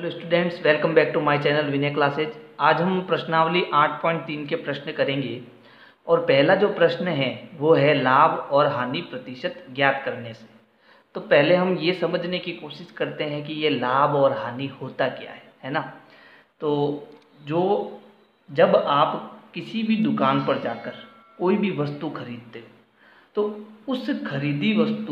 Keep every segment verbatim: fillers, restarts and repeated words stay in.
Hello students, welcome back to my channel Vinay classes. आज हम प्रश्नावली आठ पॉइंट तीन के प्रश्न करेंगे और पहला जो प्रश्न है वो है लाभ और हानि प्रतिशत ज्ञात करने से। तो पहले हम ये समझने की कोशिश करते हैं कि ये लाभ और हानि होता क्या है है ना। तो जो जब आप किसी भी दुकान पर जाकर कोई भी वस्तु खरीदते हो तो उस खरीदी वस्तु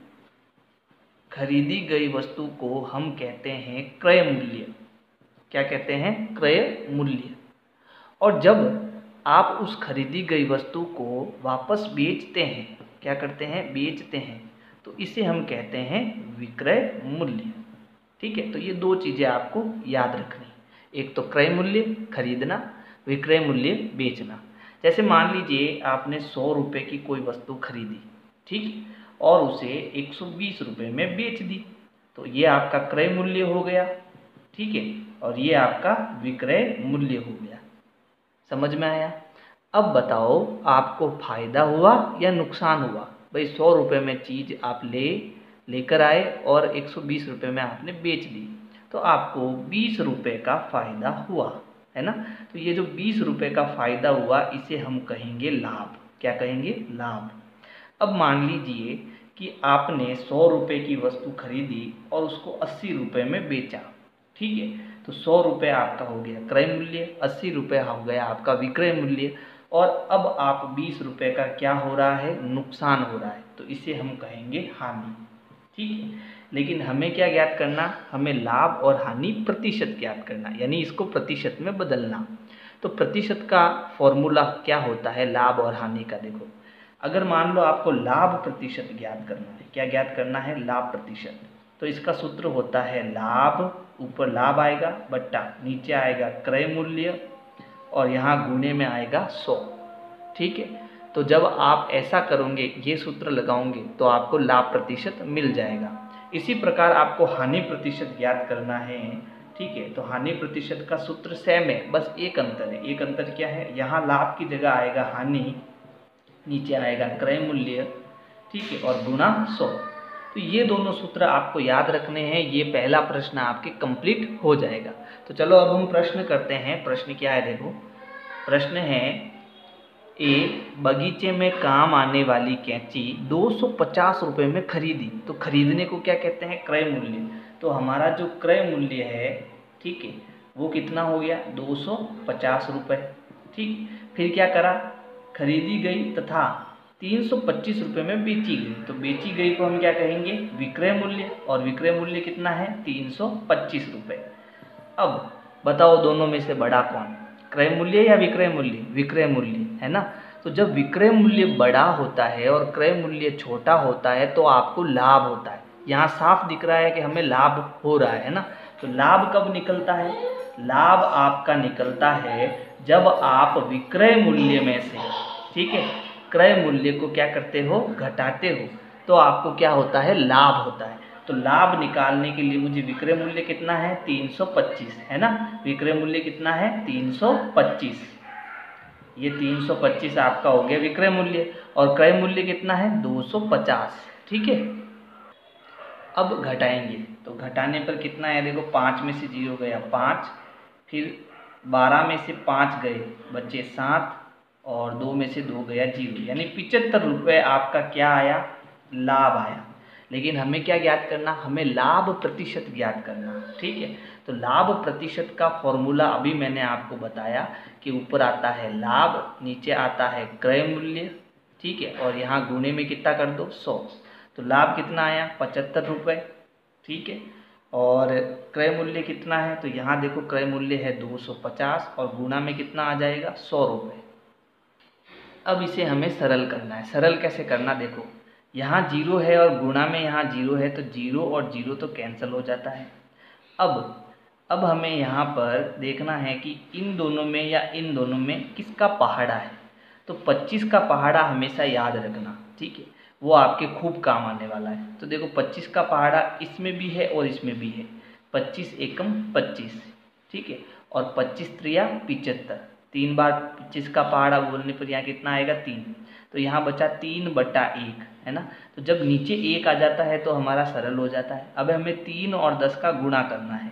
खरीदी गई वस्तु को हम कहते हैं क्रय मूल्य। क्या कहते हैं? क्रय मूल्य। और जब आप उस खरीदी गई वस्तु को वापस बेचते हैं, क्या करते हैं? बेचते हैं, तो इसे हम कहते हैं विक्रय मूल्य। ठीक है, तो ये दो चीज़ें आपको याद रखनी, एक तो क्रय मूल्य खरीदना, विक्रय मूल्य बेचना। जैसे मान लीजिए आपने सौ रुपये की कोई वस्तु खरीदी, ठीक, और उसे एक सौ बीस रुपये में बेच दी, तो ये आपका क्रय मूल्य हो गया। ठीक है, और ये आपका विक्रय मूल्य हो गया। समझ में आया? अब बताओ आपको फायदा हुआ या नुकसान हुआ? भाई सौ रुपये में चीज़ आप ले लेकर आए और एक सौ बीस रुपये में आपने बेच दी, तो आपको बीस रुपये का फ़ायदा हुआ, है ना। तो ये जो बीस रुपये का फ़ायदा हुआ इसे हम कहेंगे लाभ। क्या कहेंगे? लाभ। अब मान लीजिए कि आपने सौ रुपये की वस्तु खरीदी और उसको अस्सी रुपये में बेचा। ठीक है, तो सौ रुपये आपका हो गया क्रय मूल्य, अस्सी रुपये हो गया आपका विक्रय मूल्य, और अब आप बीस रुपये का क्या हो रहा है? नुकसान हो रहा है, तो इसे हम कहेंगे हानि। ठीक है, लेकिन हमें क्या ज्ञात करना? हमें लाभ और हानि प्रतिशत ज्ञात करना, यानी इसको प्रतिशत में बदलना। तो प्रतिशत का फॉर्मूला क्या होता है लाभ और हानि का? देखो, अगर मान लो आपको लाभ प्रतिशत ज्ञात करना है, क्या ज्ञात करना है? लाभ प्रतिशत। तो इसका सूत्र होता है लाभ, ऊपर लाभ आएगा बट्टा नीचे आएगा क्रय मूल्य और यहाँ गुणे में आएगा सौ। ठीक है, तो जब आप ऐसा करोगे, ये सूत्र लगाओगे, तो आपको लाभ प्रतिशत मिल जाएगा। इसी प्रकार आपको हानि प्रतिशत ज्ञात करना है। ठीक है, तो हानि प्रतिशत का सूत्र सेम है, बस एक अंतर है। एक अंतर क्या है? यहाँ लाभ की जगह आएगा हानि, नीचे आएगा क्रय मूल्य, ठीक है, और गुणा सौ। तो ये दोनों सूत्र आपको याद रखने हैं। ये पहला प्रश्न आपके कंप्लीट हो जाएगा। तो चलो अब हम प्रश्न करते हैं। प्रश्न क्या है? देखो, प्रश्न है ए, बगीचे में काम आने वाली कैंची दो सौ पचास रुपये में खरीदी। तो खरीदने को क्या कहते हैं? क्रय मूल्य। तो हमारा जो क्रय मूल्य है, ठीक है, वो कितना हो गया? दो सौ पचास रुपये। ठीक, फिर क्या करा? खरीदी गई तथा तीन सौ पच्चीस रुपये में बेची गई। तो बेची गई को हम क्या कहेंगे? विक्रय मूल्य। और विक्रय मूल्य कितना है? तीन सौ पच्चीस रुपये। अब बताओ दोनों में से बड़ा कौन? क्रय मूल्य या विक्रय मूल्य? विक्रय मूल्य, है ना। तो जब विक्रय मूल्य बड़ा होता है और क्रय मूल्य छोटा होता है तो आपको लाभ होता है। यहाँ साफ दिख रहा है कि हमें लाभ हो रहा है ना। तो लाभ कब निकलता है? लाभ आपका निकलता है जब आप विक्रय मूल्य में से, ठीक है, क्रय मूल्य को क्या करते हो? घटाते हो, तो आपको क्या होता है? लाभ होता है। तो लाभ निकालने के लिए मुझे विक्रय मूल्य कितना है? तीन सौ पच्चीस, है ना। विक्रय मूल्य कितना है? तीन सौ पच्चीस। ये तीन सौ पच्चीस आपका हो गया विक्रय मूल्य, और क्रय मूल्य कितना है? दो सौ पचास। ठीक है, अब घटाएंगे, तो घटाने पर कितना है? देखो, पाँच में से जीरो गया पाँच, फिर बारह में से पाँच गए, बचे सात, और दो में से दो गया जीरो, यानी पिचहत्तर रुपये आपका क्या आया? लाभ आया। लेकिन हमें क्या ज्ञात करना? हमें लाभ प्रतिशत ज्ञात करना। ठीक है, तो लाभ प्रतिशत का फॉर्मूला अभी मैंने आपको बताया कि ऊपर आता है लाभ, नीचे आता है क्रय मूल्य, ठीक है, और यहाँ गुणे में कितना कर दो? सौ। तो लाभ कितना आया? पचहत्तर रुपये। ठीक है, और क्रय मूल्य कितना है? तो यहाँ देखो क्रय मूल्य है दो सौ पचास और गुणा में कितना आ जाएगा? सौ रुपये। अब इसे हमें सरल करना है। सरल कैसे करना? देखो, यहाँ जीरो है और गुणा में यहाँ जीरो है, तो जीरो और जीरो तो कैंसिल हो जाता है। अब अब हमें यहाँ पर देखना है कि इन दोनों में या इन दोनों में किसका पहाड़ा है। तो पच्चीस का पहाड़ा हमेशा याद रखना, ठीक है, वो आपके खूब काम आने वाला है। तो देखो, पच्चीस का पहाड़ा इसमें भी है और इसमें भी है। पच्चीस एकम पच्चीस, ठीक है, और पच्चीस त्रिया पिचहत्तर। तीन बार पच्चीस का पहाड़ा बोलने पर यहाँ कितना आएगा? तीन। तो यहाँ बचा तीन बटा एक, है ना। तो जब नीचे एक आ जाता है तो हमारा सरल हो जाता है। अब हमें तीन और दस का गुणा करना है।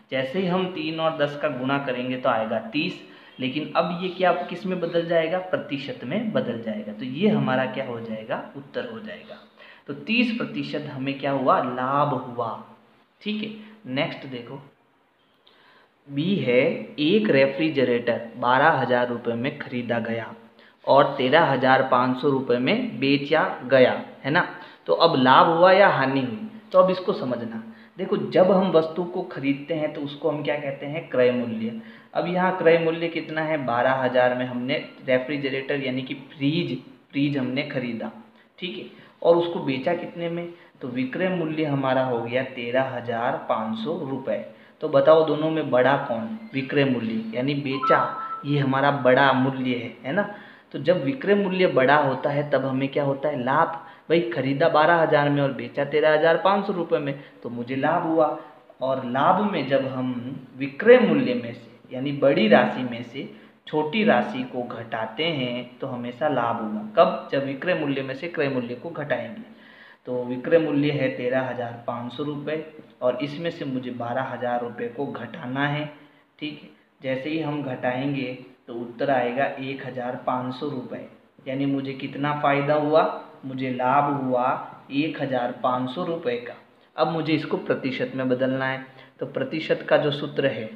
जैसे ही हम तीन और दस का गुणा करेंगे तो आएगा तीस, लेकिन अब ये क्या किस में बदल जाएगा, प्रतिशत में बदल जाएगा। तो ये हमारा क्या हो जाएगा, उत्तर हो जाएगा। तो तीस प्रतिशत हमें क्या हुआ, लाभ हुआ। ठीक है, नेक्स्ट देखो, बी है, एक रेफ्रिजरेटर बारह हजार रुपये में खरीदा गया और तेरह हजार पाँच सौ रुपये में बेचा गया, है ना। तो अब लाभ हुआ या हानि हुई, तो अब इसको समझना। देखो, जब हम वस्तु को खरीदते हैं तो उसको हम क्या कहते हैं, क्रय मूल्य। अब यहाँ क्रय मूल्य कितना है, बारह हजार में हमने रेफ्रिजरेटर यानी कि फ्रीज फ्रीज हमने खरीदा, ठीक है, और उसको बेचा कितने में, तो विक्रय मूल्य हमारा हो गया तेरह हजार पाँच सौ रुपये। तो बताओ दोनों में बड़ा कौन, विक्रय मूल्य यानी बेचा, ये हमारा बड़ा मूल्य है, है ना। तो जब विक्रय मूल्य बड़ा होता है तब हमें क्या होता है, लाभ। भाई खरीदा बारह हजार में और बेचा तेरह हजार पाँच सौ रुपये में, तो मुझे लाभ हुआ। और लाभ में जब हम विक्रय मूल्य में से यानी बड़ी राशि में से छोटी राशि को घटाते हैं तो हमेशा लाभ होगा। कब, जब विक्रय मूल्य में से क्रय मूल्य को घटाएंगे। तो विक्रय मूल्य है तेरह हजार पाँच सौ रुपये और इसमें से मुझे बारह हजार रुपये को घटाना है, ठीक है। जैसे ही हम घटाएंगे तो उत्तर आएगा एक हजार पाँच सौ रुपये, यानी मुझे कितना फ़ायदा हुआ, मुझे लाभ हुआ एक हजार पाँच सौ रुपये का। अब मुझे इसको प्रतिशत में बदलना है, तो प्रतिशत का जो सूत्र है,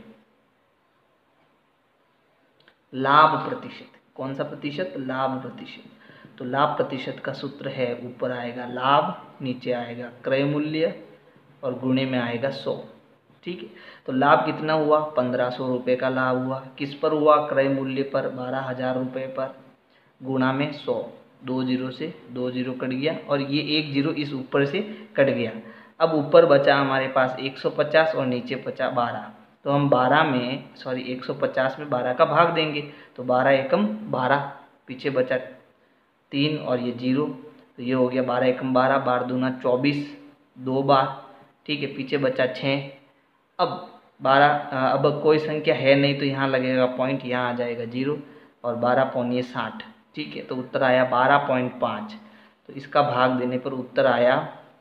लाभ प्रतिशत, कौन सा प्रतिशत, लाभ प्रतिशत। तो लाभ प्रतिशत का सूत्र है, ऊपर आएगा लाभ, नीचे आएगा क्रय मूल्य और गुणे में आएगा सौ, ठीक है। तो लाभ कितना हुआ, पंद्रह सौ रुपये का लाभ हुआ। किस पर हुआ, क्रय मूल्य पर, बारह हजार रुपये पर, गुणा में सौ, दो जीरो से दो जीरो कट गया और ये एक जीरो इस ऊपर से कट गया। अब ऊपर बचा हमारे पास एक सौ पचास और नीचे बचा बारह। तो हम बारह में सॉरी एक सौ पचास में बारह का भाग देंगे, तो बारह एकम बारह, पीछे बचा तीन और ये जीरो, तो ये हो गया बारह एकम बारह, बारह दूना चौबीस, दो बार, ठीक है, पीछे बचा छः। अब बारह, अब कोई संख्या है नहीं तो यहाँ लगेगा पॉइंट, यहाँ आ जाएगा जीरो और बारह पौनी साठ, ठीक है। तो उत्तर आया बारह पॉइंट पाँच। तो इसका भाग देने पर उत्तर आया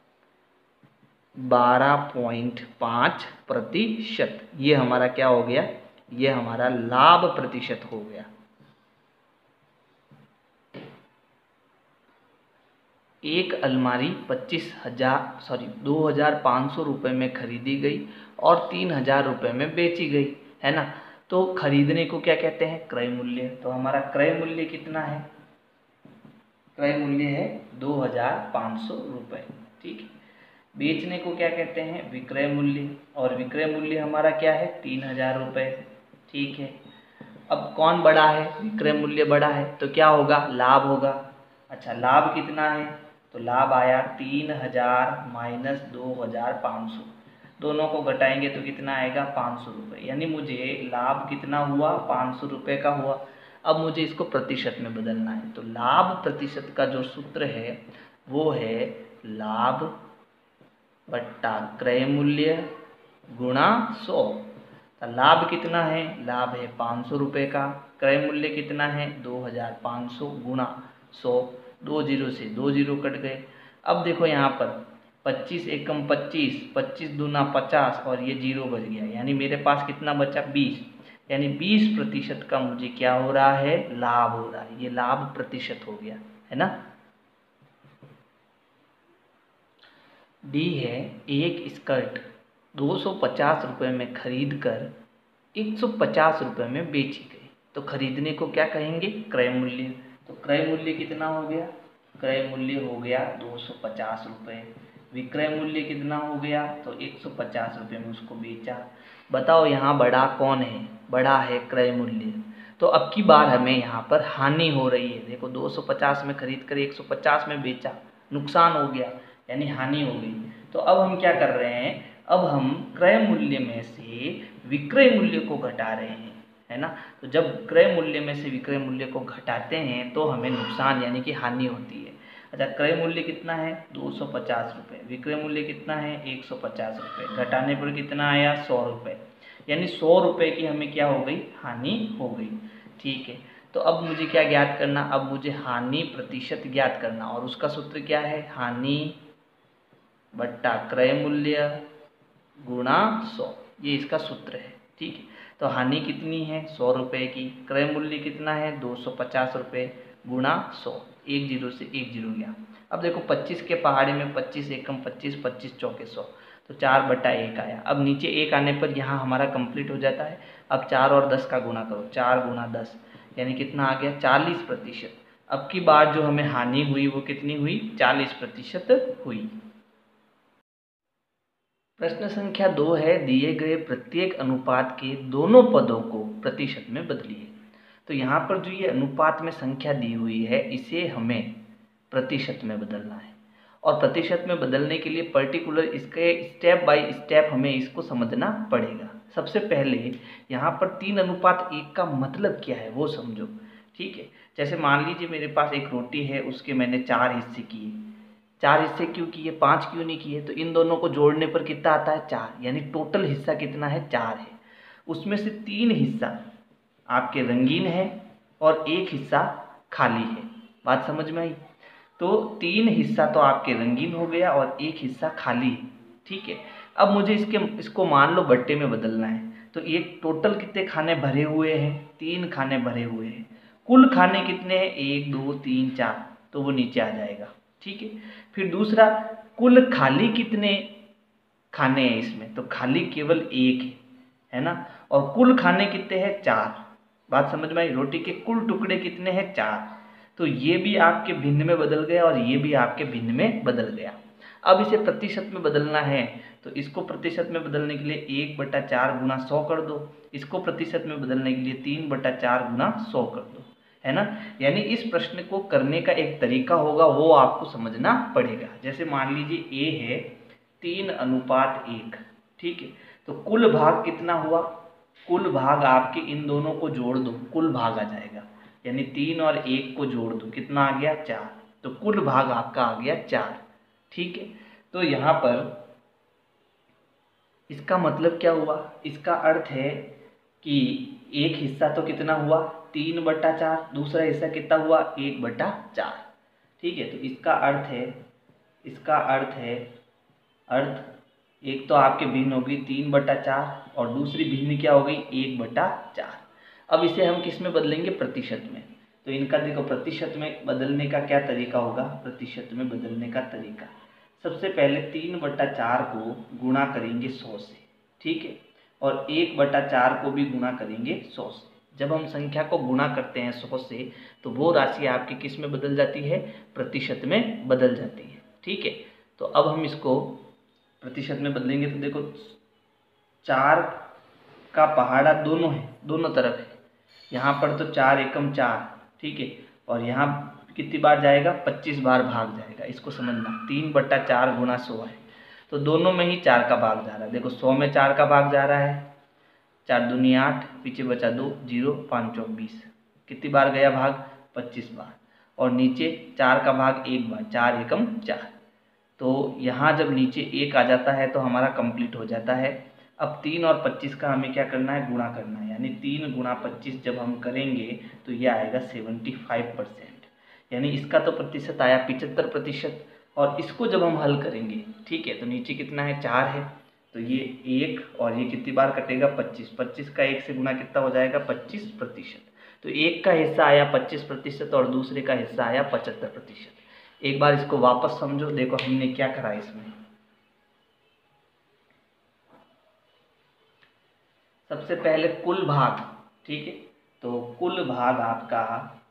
बारह पॉइंट पाँच प्रतिशत। ये हमारा क्या हो गया, ये हमारा लाभ प्रतिशत हो गया। एक अलमारी पच्चीस हजार सॉरी दो हजार पाँच सौ रुपये में खरीदी गई और तीन हजार रुपये में बेची गई, है ना। तो खरीदने को क्या कहते हैं, क्रय मूल्य। तो हमारा क्रय मूल्य कितना है, क्रय मूल्य है दो हजार पाँच सौ रुपये, ठीक है। बेचने को क्या कहते हैं, विक्रय मूल्य, और विक्रय मूल्य हमारा क्या है, तीन हजार रुपये, ठीक है। अब कौन बड़ा है, विक्रय मूल्य बड़ा है तो क्या होगा, लाभ होगा। अच्छा, लाभ कितना है, तो लाभ आया तीन हजार माइनस दो हजार पाँच सौ, दोनों को घटाएंगे तो कितना आएगा, पाँच सौ रुपये, यानी मुझे लाभ कितना हुआ, पाँच सौ रुपये का हुआ। अब मुझे इसको प्रतिशत में बदलना है, तो लाभ प्रतिशत का जो सूत्र है वो है लाभ बट्टा क्रय मूल्य गुणा सौ। तो लाभ कितना है, लाभ है पाँच सौ रुपये का, क्रय मूल्य कितना है दो हजार पाँच सौ गुणा सौ, दो जीरो से दो जीरो कट गए। अब देखो यहाँ पर पच्चीस एकम पच्चीस, पच्चीस दूना पचास और ये जीरो बच गया, यानी मेरे पास कितना बचा, बीस, यानी बीस प्रतिशत का मुझे क्या हो रहा है, लाभ हो रहा है। ये लाभ प्रतिशत हो गया, है ना। डी है, एक स्कर्ट दो सौ पचास रुपये में खरीद कर एक सौ पचास रुपये में बेची गई। तो खरीदने को क्या कहेंगे, क्रय मूल्य। तो क्रय मूल्य कितना हो गया, क्रय मूल्य हो गया दो सौ पचास रुपये, विक्रय मूल्य कितना हो गया, तो एक सौ पचास रुपये में उसको बेचा। बताओ यहाँ बड़ा कौन है, बड़ा है क्रय मूल्य। तो अब की बार हमें यहाँ पर हानि हो रही है। देखो दो सौ पचास में खरीद कर एक सौ पचास में बेचा, नुकसान हो गया, यानी हानि हो गई। तो अब हम क्या कर रहे हैं, अब हम क्रय मूल्य में से विक्रय मूल्य को घटा रहे हैं, है ना। तो जब क्रय मूल्य में से विक्रय मूल्य को घटाते हैं तो हमें नुकसान यानी कि हानि होती है। अच्छा, क्रय मूल्य कितना है दो सौ पचास रुपये, विक्रय मूल्य कितना है एक सौ पचास रुपये, घटाने पर कितना आया सौ रुपये, यानी सौ रुपये की हमें क्या हो गई, हानि हो गई, ठीक है। तो अब मुझे क्या ज्ञात करना, अब मुझे हानि प्रतिशत ज्ञात करना, और उसका सूत्र क्या है, हानि बट्टा क्रय मूल्य गुणा सौ। ये इसका सूत्र है। ठीक है, तो हानि कितनी है सौ रुपये की, क्रय मूल्य कितना है दो सौ पचास रुपये गुणा सौ, एक जीरो से एक जीरो गया। अब देखो पच्चीस के पहाड़े में पच्चीस एकम पच्चीस, पच्चीस चौके सौ, तो चार बटा एक आया। अब नीचे एक आने पर यहाँ हमारा कंप्लीट हो जाता है। अब चार और दस का गुणा करो, चार गुणा दस यानी कितना आ गया चालीस प्रतिशत। अब की बार जो हमें हानि हुई वो कितनी हुई, चालीस प्रतिशत हुई। प्रश्न संख्या दो है, दिए गए प्रत्येक अनुपात के दोनों पदों को प्रतिशत में बदलिए। तो यहाँ पर जो ये अनुपात में संख्या दी हुई है इसे हमें प्रतिशत में बदलना है, और प्रतिशत में बदलने के लिए पर्टिकुलर इसके स्टेप बाय स्टेप हमें इसको समझना पड़ेगा। सबसे पहले यहाँ पर तीन अनुपात एक का मतलब क्या है वो समझो। ठीक है, जैसे मान लीजिए मेरे पास एक रोटी है, उसके मैंने चार हिस्से किए। चार हिस्से क्यों किए, पाँच क्यों नहीं किए, तो इन दोनों को जोड़ने पर कितना आता है चार, यानी टोटल हिस्सा कितना है चार है। उसमें से तीन हिस्सा आपके रंगीन है और एक हिस्सा खाली है। बात समझ में आई? तो तीन हिस्सा तो आपके रंगीन हो गया और एक हिस्सा खाली है। ठीक है, अब मुझे इसके इसको मान लो बट्टे में बदलना है। तो एक टोटल कितने खाने भरे हुए हैं, तीन खाने भरे हुए हैं। कुल खाने कितने हैं, एक दो तीन चार, तो वो नीचे आ जाएगा। ठीक है, फिर दूसरा कुल खाली कितने खाने हैं इसमें, तो खाली केवल एक है, है ना। और कुल खाने कितने हैं, चार। बात समझ में आई? रोटी के कुल टुकड़े कितने हैं, चार। तो ये भी आपके भिन्न में बदल गया और ये भी आपके भिन्न में बदल गया। अब इसे प्रतिशत में बदलना है, तो इसको प्रतिशत में बदलने के लिए एक बटा चार गुना सौ कर दो, इसको प्रतिशत में बदलने के लिए तीन बटा चार गुना सौ कर दो, है ना। यानी इस प्रश्न को करने का एक तरीका होगा, वो आपको समझना पड़ेगा। जैसे मान लीजिए ए है तीन अनुपात एक, ठीक है, तो कुल भाग कितना हुआ, कुल भाग आपके इन दोनों को जोड़ दो, कुल भाग आ जाएगा, यानी तीन और एक को जोड़ दो, कितना आ गया चार, तो कुल भाग आपका आ गया चार। ठीक है, तो यहाँ पर इसका मतलब क्या हुआ, इसका अर्थ है कि एक हिस्सा तो कितना हुआ तीन बटा चार, दूसरा हिस्सा कितना हुआ एक बटा चार। ठीक है, तो इसका अर्थ है इसका अर्थ है अर्थ एक तो आपके भिन्न हो गई तीन बटा चार और दूसरी भिन्न क्या हो गई एक बटा चार। अब इसे हम किस में बदलेंगे, प्रतिशत में। तो इनका देखो प्रतिशत में बदलने का क्या तरीका होगा, प्रतिशत में बदलने का तरीका, सबसे पहले तीन बटा चार को गुणा करेंगे सौ से, ठीक है, और एक बटा चार को भी गुणा करेंगे सौ से। जब हम संख्या को गुणा करते हैं सौ से तो वो राशि आपकी किस में बदल जाती है, प्रतिशत में बदल जाती है। ठीक है, तो अब हम इसको प्रतिशत में बदलेंगे तो देखो चार का पहाड़ा दोनों है, दोनों तरफ है। यहाँ पर तो चार एकम चार, ठीक है, और यहाँ कितनी बार जाएगा, पच्चीस बार भाग जाएगा। इसको समझना, तीन बट्टा चार गुना सौ है, तो दोनों में ही चार का भाग जा रहा है। देखो सौ में चार का भाग जा रहा है, चार दूनी आठ, पीछे बचा दो, जीरो, पाँच चौक बीस, कितनी बार गया भाग, पच्चीस बार। और नीचे चार का भाग एक बार, चार एकम चार। तो यहाँ जब नीचे एक आ जाता है तो हमारा कंप्लीट हो जाता है। अब तीन और पच्चीस का हमें क्या करना है, गुणा करना है, यानी तीन गुणा पच्चीस जब हम करेंगे तो ये आएगा सेवेंटी फाइव परसेंट, यानी इसका तो प्रतिशत आया पिचहत्तर प्रतिशत। और इसको जब हम हल करेंगे, ठीक है, तो नीचे कितना है, चार है, तो ये एक और ये कितनी बार कटेगा, पच्चीस, पच्चीस का एक से गुणा कितना हो जाएगा, पच्चीस प्रतिशत। तो एक का हिस्सा आया पच्चीस प्रतिशत और दूसरे का हिस्सा आया पचहत्तर प्रतिशत। एक बार इसको वापस समझो, देखो हमने क्या करा इसमें। सबसे पहले कुल भाग, ठीक है, तो कुल भाग आपका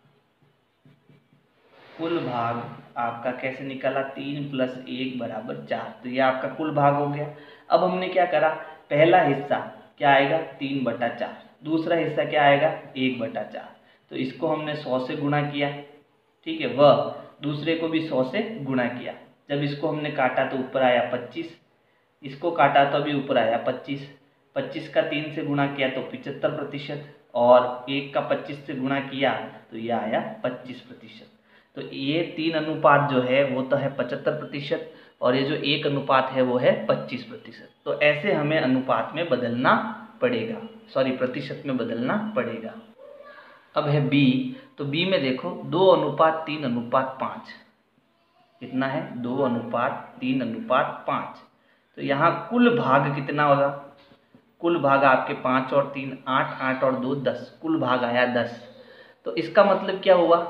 कुल भाग आपका कैसे निकला, तीन प्लस एक बराबर चार, तो ये आपका कुल भाग हो गया। अब हमने क्या करा, पहला हिस्सा क्या आएगा, तीन बटा चार, दूसरा हिस्सा क्या आएगा, एक बटा चार, तो इसको हमने सौ से गुणा किया, ठीक है, वह दूसरे को भी सौ से गुणा किया। जब इसको हमने काटा तो ऊपर आया पच्चीस, इसको काटा तो अभी ऊपर आया पच्चीस, पच्चीस का तीन से गुणा किया तो पिचहत्तर प्रतिशत, और एक का पच्चीस से गुणा किया तो यह आया पच्चीस प्रतिशत। तो ये तीन अनुपात जो है वो तो है पचहत्तर प्रतिशत, और ये जो एक अनुपात है वो है पच्चीस प्रतिशत। तो ऐसे हमें अनुपात में बदलना पड़ेगा, सॉरी प्रतिशत में बदलना पड़ेगा। अब है बी, तो बी में देखो दो अनुपात तीन अनुपात पाँच, कितना है, दो अनुपात तीन अनुपात पाँच। तो यहाँ कुल भाग कितना होगा, कुल भाग आपके पाँच और तीन आठ, आठ और दो दस, कुल भाग आया दस। तो इसका मतलब क्या हुआ,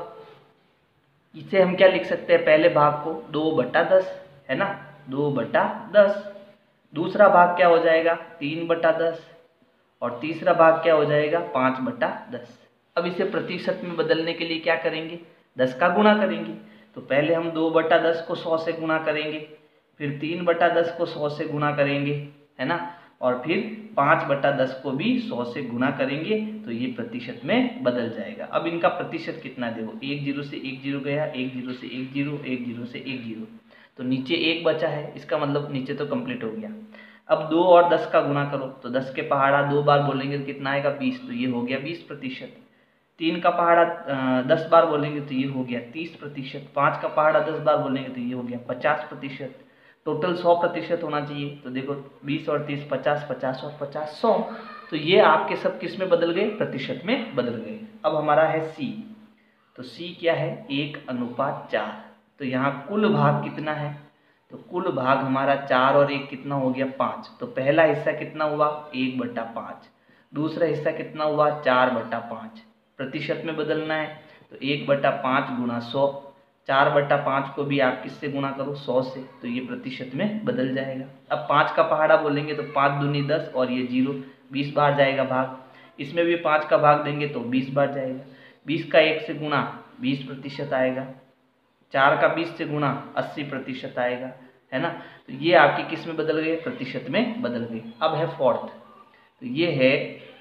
इसे हम क्या लिख सकते हैं, पहले भाग को दो बटा दस, है ना, दो बटा दस। दूसरा भाग क्या हो जाएगा, तीन बटा दस, और तीसरा भाग क्या हो जाएगा, पाँच बटा दस। अब इसे प्रतिशत में बदलने के लिए क्या करेंगे, दस का गुणा करेंगे। तो पहले हम दो बटा दस को सौ से गुणा करेंगे, फिर तीन बटा दस को सौ से गुणा करेंगे, है ना, और फिर पाँच बटा दस को भी सौ से गुणा करेंगे, तो ये प्रतिशत में बदल जाएगा। अब इनका प्रतिशत कितना, देखो एक जीरो से एक जीरो गया, एक जीरो से एक जीरो, एक जीरो से एक जीरो, तो नीचे एक बचा है, इसका मतलब नीचे तो कंप्लीट हो गया। अब दो और दस का गुणा करो, तो दस के पहाड़ा दो बार बोलेंगे तो कितना आएगा, बीस, तो ये हो गया बीस प्रतिशत। तीन का पहाड़ा दस बार बोलेंगे तो ये हो गया तीस प्रतिशत। पाँच का पहाड़ा दस बार बोलेंगे तो ये हो गया पचास प्रतिशत। टोटल सौ प्रतिशत होना चाहिए, तो देखो बीस और तीस पचास, पचास और पचास सौ, तो ये आपके सब किस में बदल गए, प्रतिशत में बदल गए। अब हमारा है सी, तो सी क्या है, एक अनुपात चार। तो यहाँ कुल भाग कितना है, तो कुल भाग हमारा चार और एक कितना हो गया, पाँच। तो पहला हिस्सा कितना हुआ, एक बटा पाँच, दूसरा हिस्सा कितना हुआ, चार बटा पाँच। प्रतिशत में बदलना है तो एक बटा पाँच गुणा सौ, चार बटा पाँच को भी आप किससे गुणा करो, सौ से, तो ये प्रतिशत में बदल जाएगा। अब पाँच का पहाड़ा बोलेंगे तो पाँच दूनी दस, और ये जीरो, बीस बार जाएगा भाग। इसमें भी पाँच का भाग देंगे तो बीस बार जाएगा। बीस का एक से गुणा बीस प्रतिशत आएगा, चार का बीस से गुणा अस्सी प्रतिशत आएगा, है ना। तो ये आपकी किस में बदल गए, प्रतिशत में बदल गए। अब है फोर्थ, तो ये है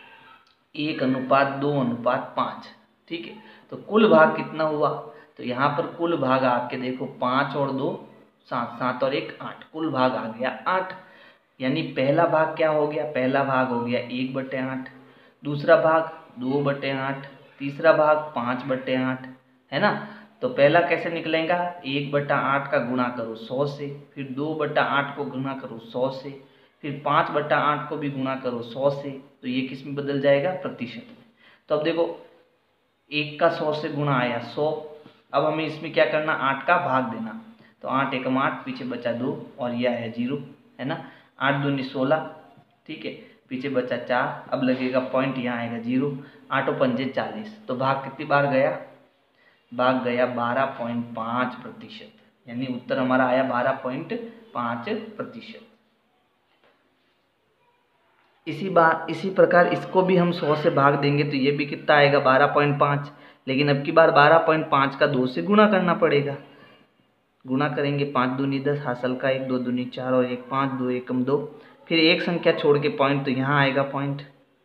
एक अनुपात दो अनुपात पाँच, ठीक है। तो कुल भाग कितना हुआ, तो यहाँ पर कुल भाग आपके देखो पाँच और दो सात, सात और एक आठ, कुल भाग आ गया आठ। यानी पहला भाग क्या हो गया, पहला भाग हो गया एक बटे आठ, दूसरा भाग दो बटे आठ, तीसरा भाग पाँच बटे आठ, है ना। तो पहला कैसे निकलेगा, एक बटा आठ का गुणा करो सौ से, फिर दो बटा आठ को गुणा करो सौ से, फिर पाँच बटा आठ को भी गुणा करो सौ से, तो ये किस में बदल जाएगा, प्रतिशत में। तो अब देखो एक का सौ से गुणा आया सौ, अब हमें इसमें क्या करना, आठ का भाग देना, तो आठ एकम आठ, पीछे बचा दो और यह है जीरो, है ना। आठ दूनी सोलह, ठीक है, पीछे बचा चार, अब लगेगा पॉइंट, यहाँ आएगा जीरो, आठों पंजे चालीस, तो भाग कितनी बार गया, भाग गया बारह पॉइंट पाँच प्रतिशत, यानी उत्तर हमारा आया बारह पॉइंट पाँच प्रतिशत। इसी बार इसी प्रकार इसको भी हम सौ से भाग देंगे तो ये भी कितना आएगा, बारह पॉइंट पाँच, लेकिन अब की बार बारह पॉइंट पाँच का दो से गुणा करना पड़ेगा। गुणा करेंगे, पाँच दूनी दस, हासिल का एक, दो दूनी चार और एक पाँच, दो एकम दो, फिर एक संख्या छोड़ के पॉइंट, तो यहाँ आएगा पॉइंट।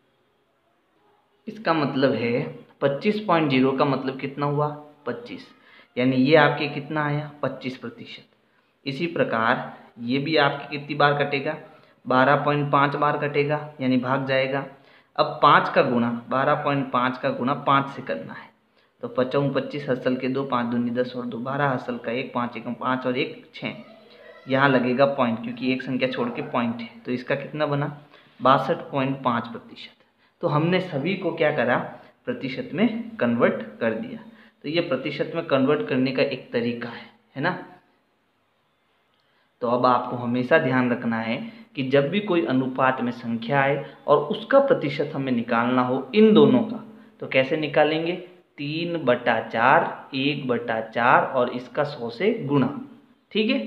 इसका मतलब है पच्चीस पॉइंट जीरो का मतलब कितना हुआ, पच्चीस, यानी ये आपके कितना आया, पच्चीस प्रतिशत। इसी प्रकार ये भी आपके कितनी बार कटेगा, बारह पॉइंट पाँच बार कटेगा, यानी भाग जाएगा। अब पाँच का गुणा, बारह पॉइंट पाँच का गुणा पाँच से करना है, तो पचाऊँ पच्चीस, हसल के दो, पाँच दूनी दस और दो बारह, हसल का एक, पाँच एकम पाँच और एक छः, यहाँ लगेगा पॉइंट क्योंकि एक संख्या छोड़ के पॉइंट है, तो इसका कितना बना, बासठ पॉइंट पाँच प्रतिशत। तो हमने सभी को क्या करा, प्रतिशत में कन्वर्ट कर दिया। तो ये प्रतिशत में कन्वर्ट करने का एक तरीका है है ना। तो अब आपको हमेशा ध्यान रखना है कि जब भी कोई अनुपात में संख्या आए और उसका प्रतिशत हमें निकालना हो इन दोनों का, तो कैसे निकालेंगे, तीन बटा चार, एक बटा चार और इसका सौ से गुणा, ठीक है।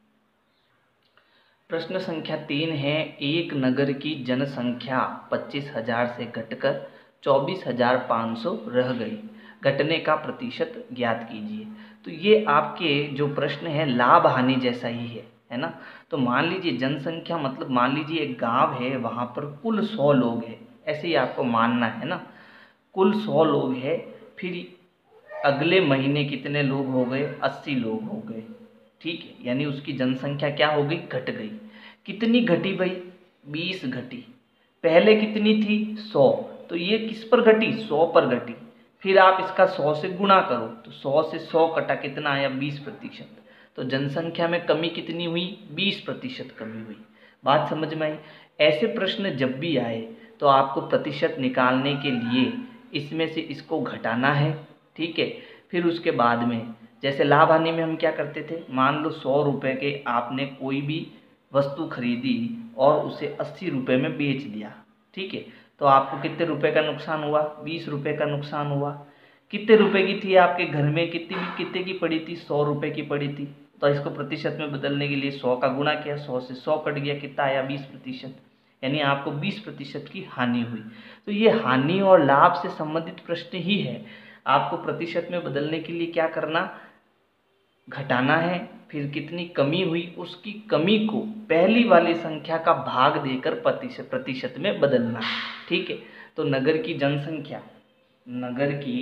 प्रश्न संख्या तीन है, एक नगर की जनसंख्या पच्चीस हजार से घटकर चौबीस हजार पाँच सौ रह गई, घटने का प्रतिशत ज्ञात कीजिए। तो ये आपके जो प्रश्न है लाभ हानि जैसा ही है है ना। तो मान लीजिए जनसंख्या मतलब मान लीजिए एक गांव है, वहाँ पर कुल सौ लोग हैं, ऐसे ही आपको मानना है ना, कुल सौ लोग हैं, फिर अगले महीने कितने लोग हो गए, अस्सी लोग हो गए, ठीक है, यानी उसकी जनसंख्या क्या हो गई, घट गई। कितनी घटी भाई, बीस घटी। पहले कितनी थी, सौ, तो ये किस पर घटी, सौ पर घटी। फिर आप इसका सौ से गुणा करो, तो सौ से सौ कटा, कितना आया, बीस प्रतिशत। तो जनसंख्या में कमी कितनी हुई, बीस प्रतिशत कमी हुई। बात समझ में आई। ऐसे प्रश्न जब भी आए तो आपको प्रतिशत निकालने के लिए इसमें से इसको घटाना है, ठीक है। फिर उसके बाद में जैसे लाभ हानि में हम क्या करते थे, मान लो सौ रुपये के आपने कोई भी वस्तु खरीदी और उसे अस्सी रुपये में बेच दिया, ठीक है, तो आपको कितने रुपए का नुकसान हुआ? बीस रुपये का नुकसान हुआ। कितने रुपए की थी आपके घर में, कितनी कितने की पड़ी थी? सौ रुपये की पड़ी थी। तो इसको प्रतिशत में बदलने के लिए सौ का गुणा किया, सौ से सौ कट गया, कितना आया? बीस प्रतिशत, यानी आपको बीस प्रतिशत की हानि हुई। तो ये हानि और लाभ से संबंधित प्रश्न ही है। आपको प्रतिशत में बदलने के लिए क्या करना? घटाना है, फिर कितनी कमी हुई उसकी कमी को पहली वाली संख्या का भाग देकर प्रतिशत प्रतिशत में बदलना, ठीक है। तो नगर की जनसंख्या, नगर की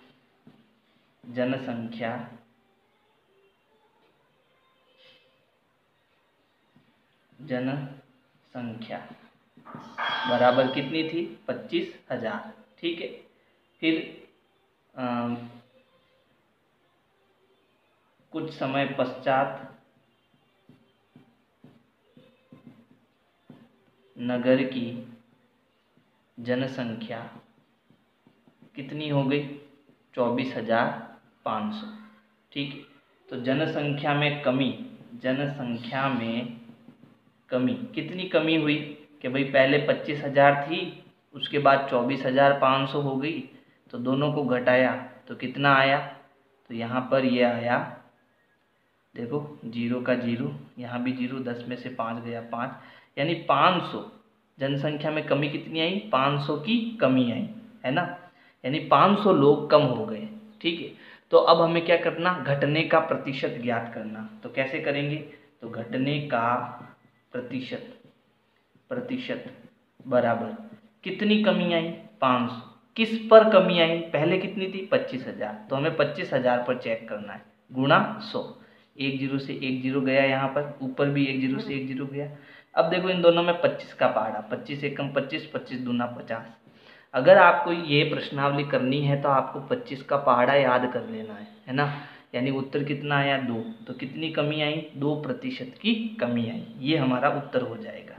जनसंख्या जनसंख्या बराबर कितनी थी? पच्चीस हजार, ठीक है। फिर आ, कुछ समय पश्चात नगर की जनसंख्या कितनी हो गई? चौबीस हजार पाँच सौ, ठीक है। तो जनसंख्या में कमी, जनसंख्या में कमी, कितनी कमी हुई कि भाई पहले पच्चीस हजार थी, उसके बाद चौबीस हजार पाँच सौ हो गई, तो दोनों को घटाया तो कितना आया? तो यहाँ पर ये आया, देखो जीरो का जीरो, यहाँ भी जीरो, दस में से पाँच गया पाँच, यानी पाँच सौ। जनसंख्या में कमी कितनी आई? पाँच सौ की कमी आई, है ना, यानी पाँच सौ लोग कम हो गए, ठीक है। तो अब हमें क्या करना? घटने का प्रतिशत ज्ञात करना। तो कैसे करेंगे? तो घटने का प्रतिशत, प्रतिशत बराबर कितनी कमी आई? पाँच सौ। किस पर कमी आई? पहले कितनी थी? पच्चीस हजार, तो हमें पच्चीस हजार पर चेक करना है, गुणा सौ। एक जीरो से एक जीरो गया, यहाँ पर ऊपर भी एक जीरो से एक जीरो गया। अब देखो इन दोनों में पच्चीस का पहाड़ा, पच्चीस एकम पच्चीस, पच्चीस दूना पचास। अगर आपको ये प्रश्नावली करनी है तो आपको पच्चीस का पहाड़ा याद कर लेना है, है ना, यानी उत्तर कितना आया? दो। तो कितनी कमी आई? दो प्रतिशत की कमी आई, ये हमारा उत्तर हो जाएगा।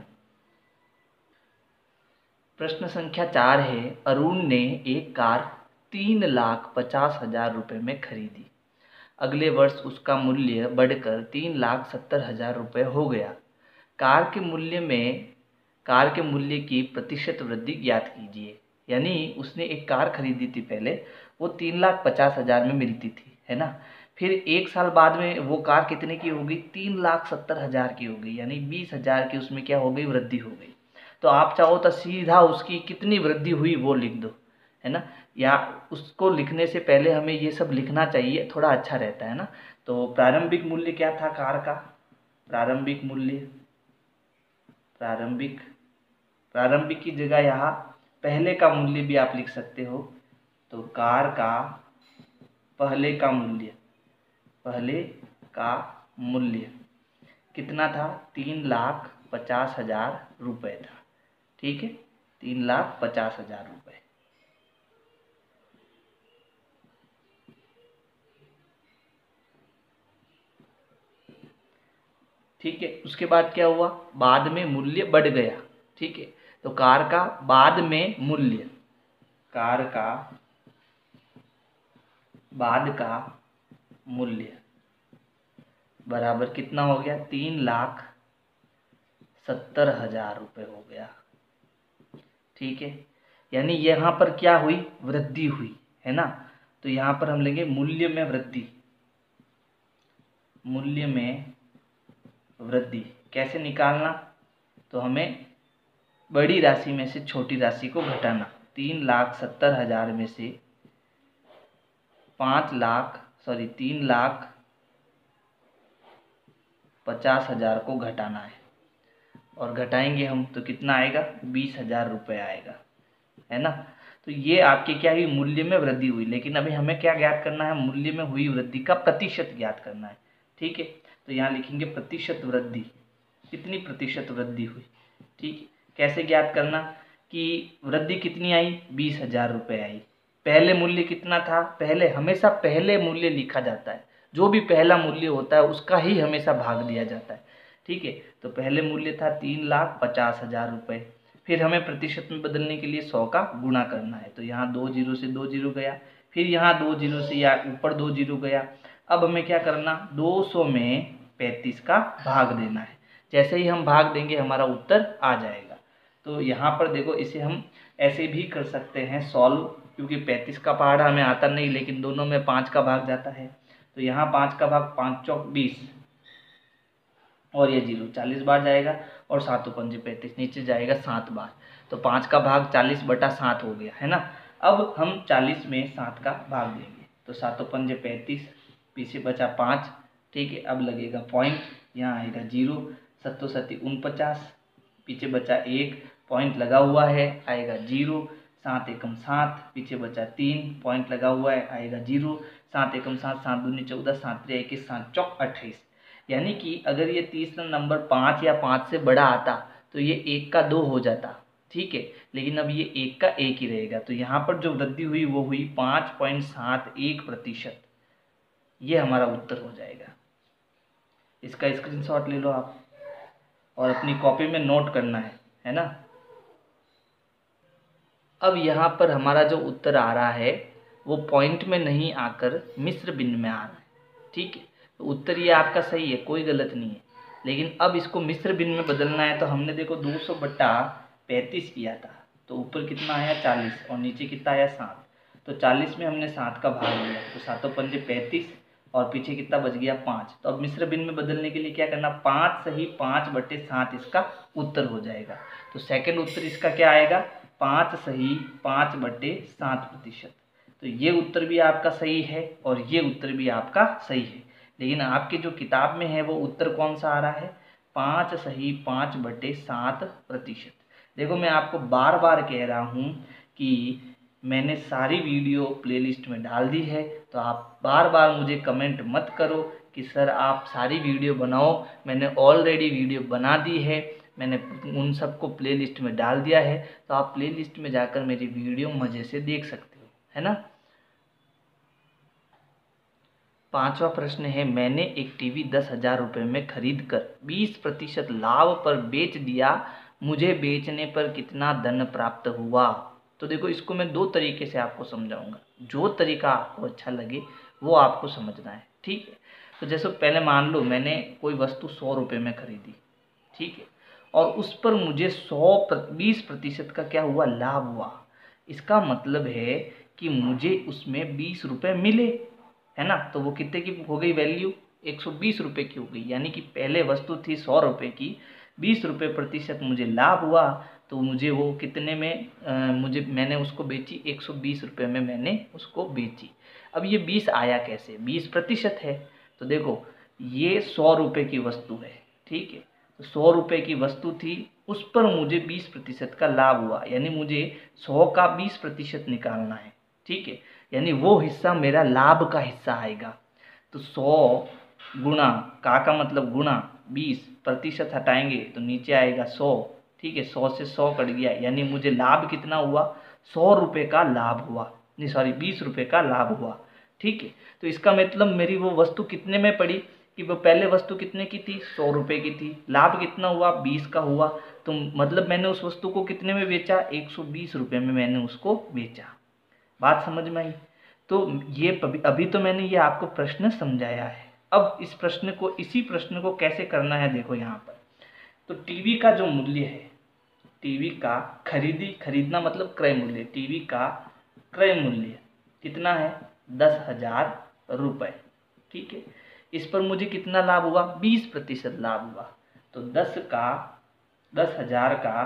प्रश्न संख्या चार है, अरुण ने एक कार तीन लाख पचास हजार रुपये में खरीदी। अगले वर्ष उसका मूल्य बढ़कर तीन लाख सत्तर हजार रुपये हो गया। कार के मूल्य में कार के मूल्य की प्रतिशत वृद्धि ज्ञात कीजिए। यानी उसने एक कार खरीदी थी पहले, वो तीन लाख पचास हजार में मिलती थी, है ना, फिर एक साल बाद में वो कार कितने की हो गई? तीन लाख सत्तर हजार की हो गई, यानी बीस हजार की उसमें क्या हो गई? वृद्धि हो गई। तो आप चाहो तो सीधा उसकी कितनी वृद्धि हुई वो लिख दो, है ना, या उसको लिखने से पहले हमें ये सब लिखना चाहिए, थोड़ा अच्छा रहता है ना। तो प्रारंभिक मूल्य क्या था कार का? प्रारंभिक मूल्य, प्रारंभिक प्रारंभिक की जगह यहाँ पहले का मूल्य भी आप लिख सकते हो। तो कार का पहले का मूल्य, पहले का मूल्य कितना था? तीन लाख पचास हजार रुपये था, ठीक है, तीन लाख पचास हजार रुपये। ठीक है, उसके बाद क्या हुआ? बाद में मूल्य बढ़ गया, ठीक है। तो कार का बाद में मूल्य, कार का बाद का मूल्य बराबर कितना हो गया? तीन लाख सत्तर हजार रुपये हो गया, ठीक है। यानी यहाँ पर क्या हुई? वृद्धि हुई, है ना। तो यहाँ पर हम लेंगे मूल्य में वृद्धि, मूल्य में वृद्धि कैसे निकालना? तो हमें बड़ी राशि में से छोटी राशि को घटाना। तीन लाख सत्तर हजार में से पाँच लाख सॉरी तीन लाख पचास हजार को घटाना है, और घटाएंगे हम तो कितना आएगा? बीस हजार रुपये आएगा, है ना। तो ये आपके क्या हुई? मूल्य में वृद्धि हुई। लेकिन अभी हमें क्या ज्ञात करना है? मूल्य में हुई वृद्धि का प्रतिशत ज्ञात करना है, ठीक है। तो यहाँ लिखेंगे प्रतिशत वृद्धि, कितनी प्रतिशत वृद्धि हुई, ठीक है। कैसे ज्ञात करना कि वृद्धि कितनी आई? बीस हजार रुपये आई। पहले मूल्य कितना था? पहले हमेशा पहले मूल्य लिखा जाता है, जो भी पहला मूल्य होता है उसका ही हमेशा भाग दिया जाता है, ठीक है। तो पहले मूल्य था तीन लाख पचास हजार रुपये। फिर हमें प्रतिशत में बदलने के लिए सौ का गुणा करना है। तो यहाँ दो जीरो से दो जीरो गया, फिर यहाँ दो जीरो से या ऊपर दो जीरो गया। अब हमें क्या करना? दो सौ में पैंतीस का भाग देना है। जैसे ही हम भाग देंगे हमारा उत्तर आ जाएगा। तो यहाँ पर देखो इसे हम ऐसे भी कर सकते हैं सॉल्व, क्योंकि पैंतीस का पहाड़ा हमें आता नहीं, लेकिन दोनों में पाँच का भाग जाता है। तो यहाँ पाँच का भाग पाँच चौक बीस और ये जीरो चालीस बार जाएगा, और सातों पंजे पैंतीस नीचे जाएगा सात बार। तो पाँच का भाग चालीस बटा सात हो गया है ना। अब हम चालीस में सात का भाग देंगे, तो सातों पंजे पैंतीस, पीछे बचा पाँच, ठीक है। अब लगेगा पॉइंट, यहाँ आएगा जीरो, सत्तो सत्ती उनपचास, पीछे बचा एक, पॉइंट लगा हुआ है, आएगा जीरो, सात एकम सात, पीछे बचा तीन, पॉइंट लगा हुआ है, आएगा जीरो, सात एकम सात, सात दूनी चौदह, सात त्रिया इक्कीस, सात चौक अट्ठाईस। यानी कि अगर ये तीसरा नंबर पाँच या पाँच से बड़ा आता तो ये एक का दो हो जाता, ठीक है, लेकिन अब ये एक का एक ही रहेगा। तो यहाँ पर जो वृद्धि हुई वो हुई पाँच पॉइंट सात एक प्रतिशत। ये हमारा उत्तर हो जाएगा। इसका स्क्रीनशॉट ले लो आप और अपनी कॉपी में नोट करना है है ना। अब यहाँ पर हमारा जो उत्तर आ रहा है वो पॉइंट में नहीं आकर मिश्र बिन में आ रहा है, ठीक है। तो उत्तर ये आपका सही है, कोई गलत नहीं है, लेकिन अब इसको मिश्र बिन में बदलना है। तो हमने देखो दो सौ बट्टा पैंतीस किया था, तो ऊपर कितना आया चालीस और नीचे कितना आया सात। तो चालीस में हमने सात का भाग लिया, तो सातों पंजे पैंतीस और पीछे कितना बच गया पाँच। तो अब मिश्र बिन में बदलने के लिए क्या करना, पाँच सही पाँच बटे सात इसका उत्तर हो जाएगा। तो सेकंड उत्तर इसका क्या आएगा, पाँच सही पाँच बटे सात प्रतिशत। तो ये उत्तर भी आपका सही है और ये उत्तर भी आपका सही है, लेकिन आपकी जो किताब में है वो उत्तर कौन सा आ रहा है, पाँच सही पाँच बटे सात प्रतिशत। देखो मैं आपको बार बार कह रहा हूँ कि मैंने सारी वीडियो प्लेलिस्ट में डाल दी है, तो आप बार बार मुझे कमेंट मत करो कि सर आप सारी वीडियो बनाओ। मैंने ऑलरेडी वीडियो बना दी है, मैंने उन सबको प्लेलिस्ट में डाल दिया है, तो आप प्लेलिस्ट में जाकर मेरी वीडियो मज़े से देख सकते हो, है ना। पांचवा प्रश्न है, मैंने एक टीवी दस हजार रुपये में खरीद कर बीस प्रतिशत लाभ पर बेच दिया, मुझे बेचने पर कितना धन प्राप्त हुआ। तो देखो इसको मैं दो तरीके से आपको समझाऊंगा, जो तरीका आपको अच्छा लगे वो आपको समझना है, ठीक है। तो जैसे पहले मान लो मैंने कोई वस्तु सौ रुपये में खरीदी, ठीक है, और उस पर मुझे सौ बीस प्रतिशत का क्या हुआ, लाभ हुआ। इसका मतलब है कि मुझे उसमें बीस रुपये मिले, है ना। तो वो कितने की हो गई वैल्यू, एक सौ बीस रुपये की हो गई। यानी कि पहले वस्तु थी सौ रुपये की, बीस रुपये प्रतिशत मुझे लाभ हुआ, तो मुझे वो कितने में आ, मुझे मैंने उसको बेची एक सौ बीस रुपये में मैंने उसको बेची। अब ये बीस आया कैसे, बीस प्रतिशत है। तो देखो ये सौ रुपये की वस्तु है, ठीक है, तो सौ रुपये की वस्तु थी, उस पर मुझे बीस प्रतिशत का लाभ हुआ, यानी मुझे सौ का बीस प्रतिशत निकालना है, ठीक है, यानी वो हिस्सा मेरा लाभ का हिस्सा आएगा। तो सौ गुणा का का मतलब गुणा बीस, प्रतिशत हटाएंगे तो नीचे आएगा सौ, ठीक है, सौ से सौ कट गया, यानी मुझे लाभ कितना हुआ, सौ रुपये का लाभ हुआ, नहीं सॉरी बीस रुपये का लाभ हुआ, ठीक है। तो इसका मतलब मेरी वो वस्तु कितने में पड़ी, कि वो पहले वस्तु कितने की थी, सौ रुपये की थी, लाभ कितना हुआ, बीस का हुआ। तो मतलब मैंने उस वस्तु को कितने में बेचा, एक सौ बीस रुपये में मैंने उसको बेचा। बात समझ में आई। तो ये अभी तो मैंने ये आपको प्रश्न समझाया है। अब इस प्रश्न को इसी प्रश्न को कैसे करना है, देखो यहाँ पर। तो टीवी का जो मूल्य है, टीवी का खरीदी खरीदना मतलब क्रय मूल्य, टीवी का क्रय मूल्य कितना है, दस हजार रुपये, ठीक है। इस पर मुझे कितना लाभ हुआ, बीस प्रतिशत लाभ हुआ। तो दस का दस हजार का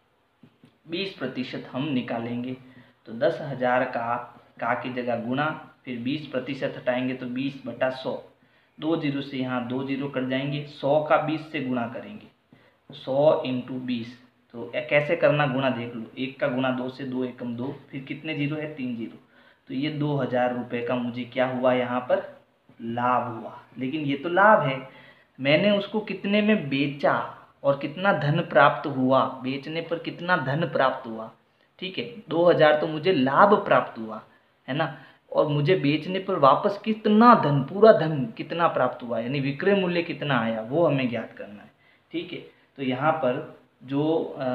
बीस प्रतिशत हम निकालेंगे। तो दस हजार का का की जगह गुणा, फिर बीस प्रतिशत हटाएंगे तो बीस बटा सौ, दो जीरो से यहाँ दो जीरो कट जाएंगे, सौ का बीस से गुणा करेंगे, सौ इंटू बीस। तो कैसे करना गुणा देख लो, एक का गुणा दो से, दो एकम दो, फिर कितने जीरो है, तीन जीरो। तो ये दो हजार रुपये का मुझे क्या हुआ, यहाँ पर लाभ हुआ। लेकिन ये तो लाभ है, मैंने उसको कितने में बेचा और कितना धन प्राप्त हुआ, बेचने पर कितना धन प्राप्त हुआ, ठीक है, दो हजार तो मुझे लाभ प्राप्त हुआ, है ना, और मुझे बेचने पर वापस कितना धन, पूरा धन कितना प्राप्त हुआ, यानी विक्रय मूल्य कितना आया, वो हमें ज्ञात करना है, ठीक है। तो यहाँ पर जो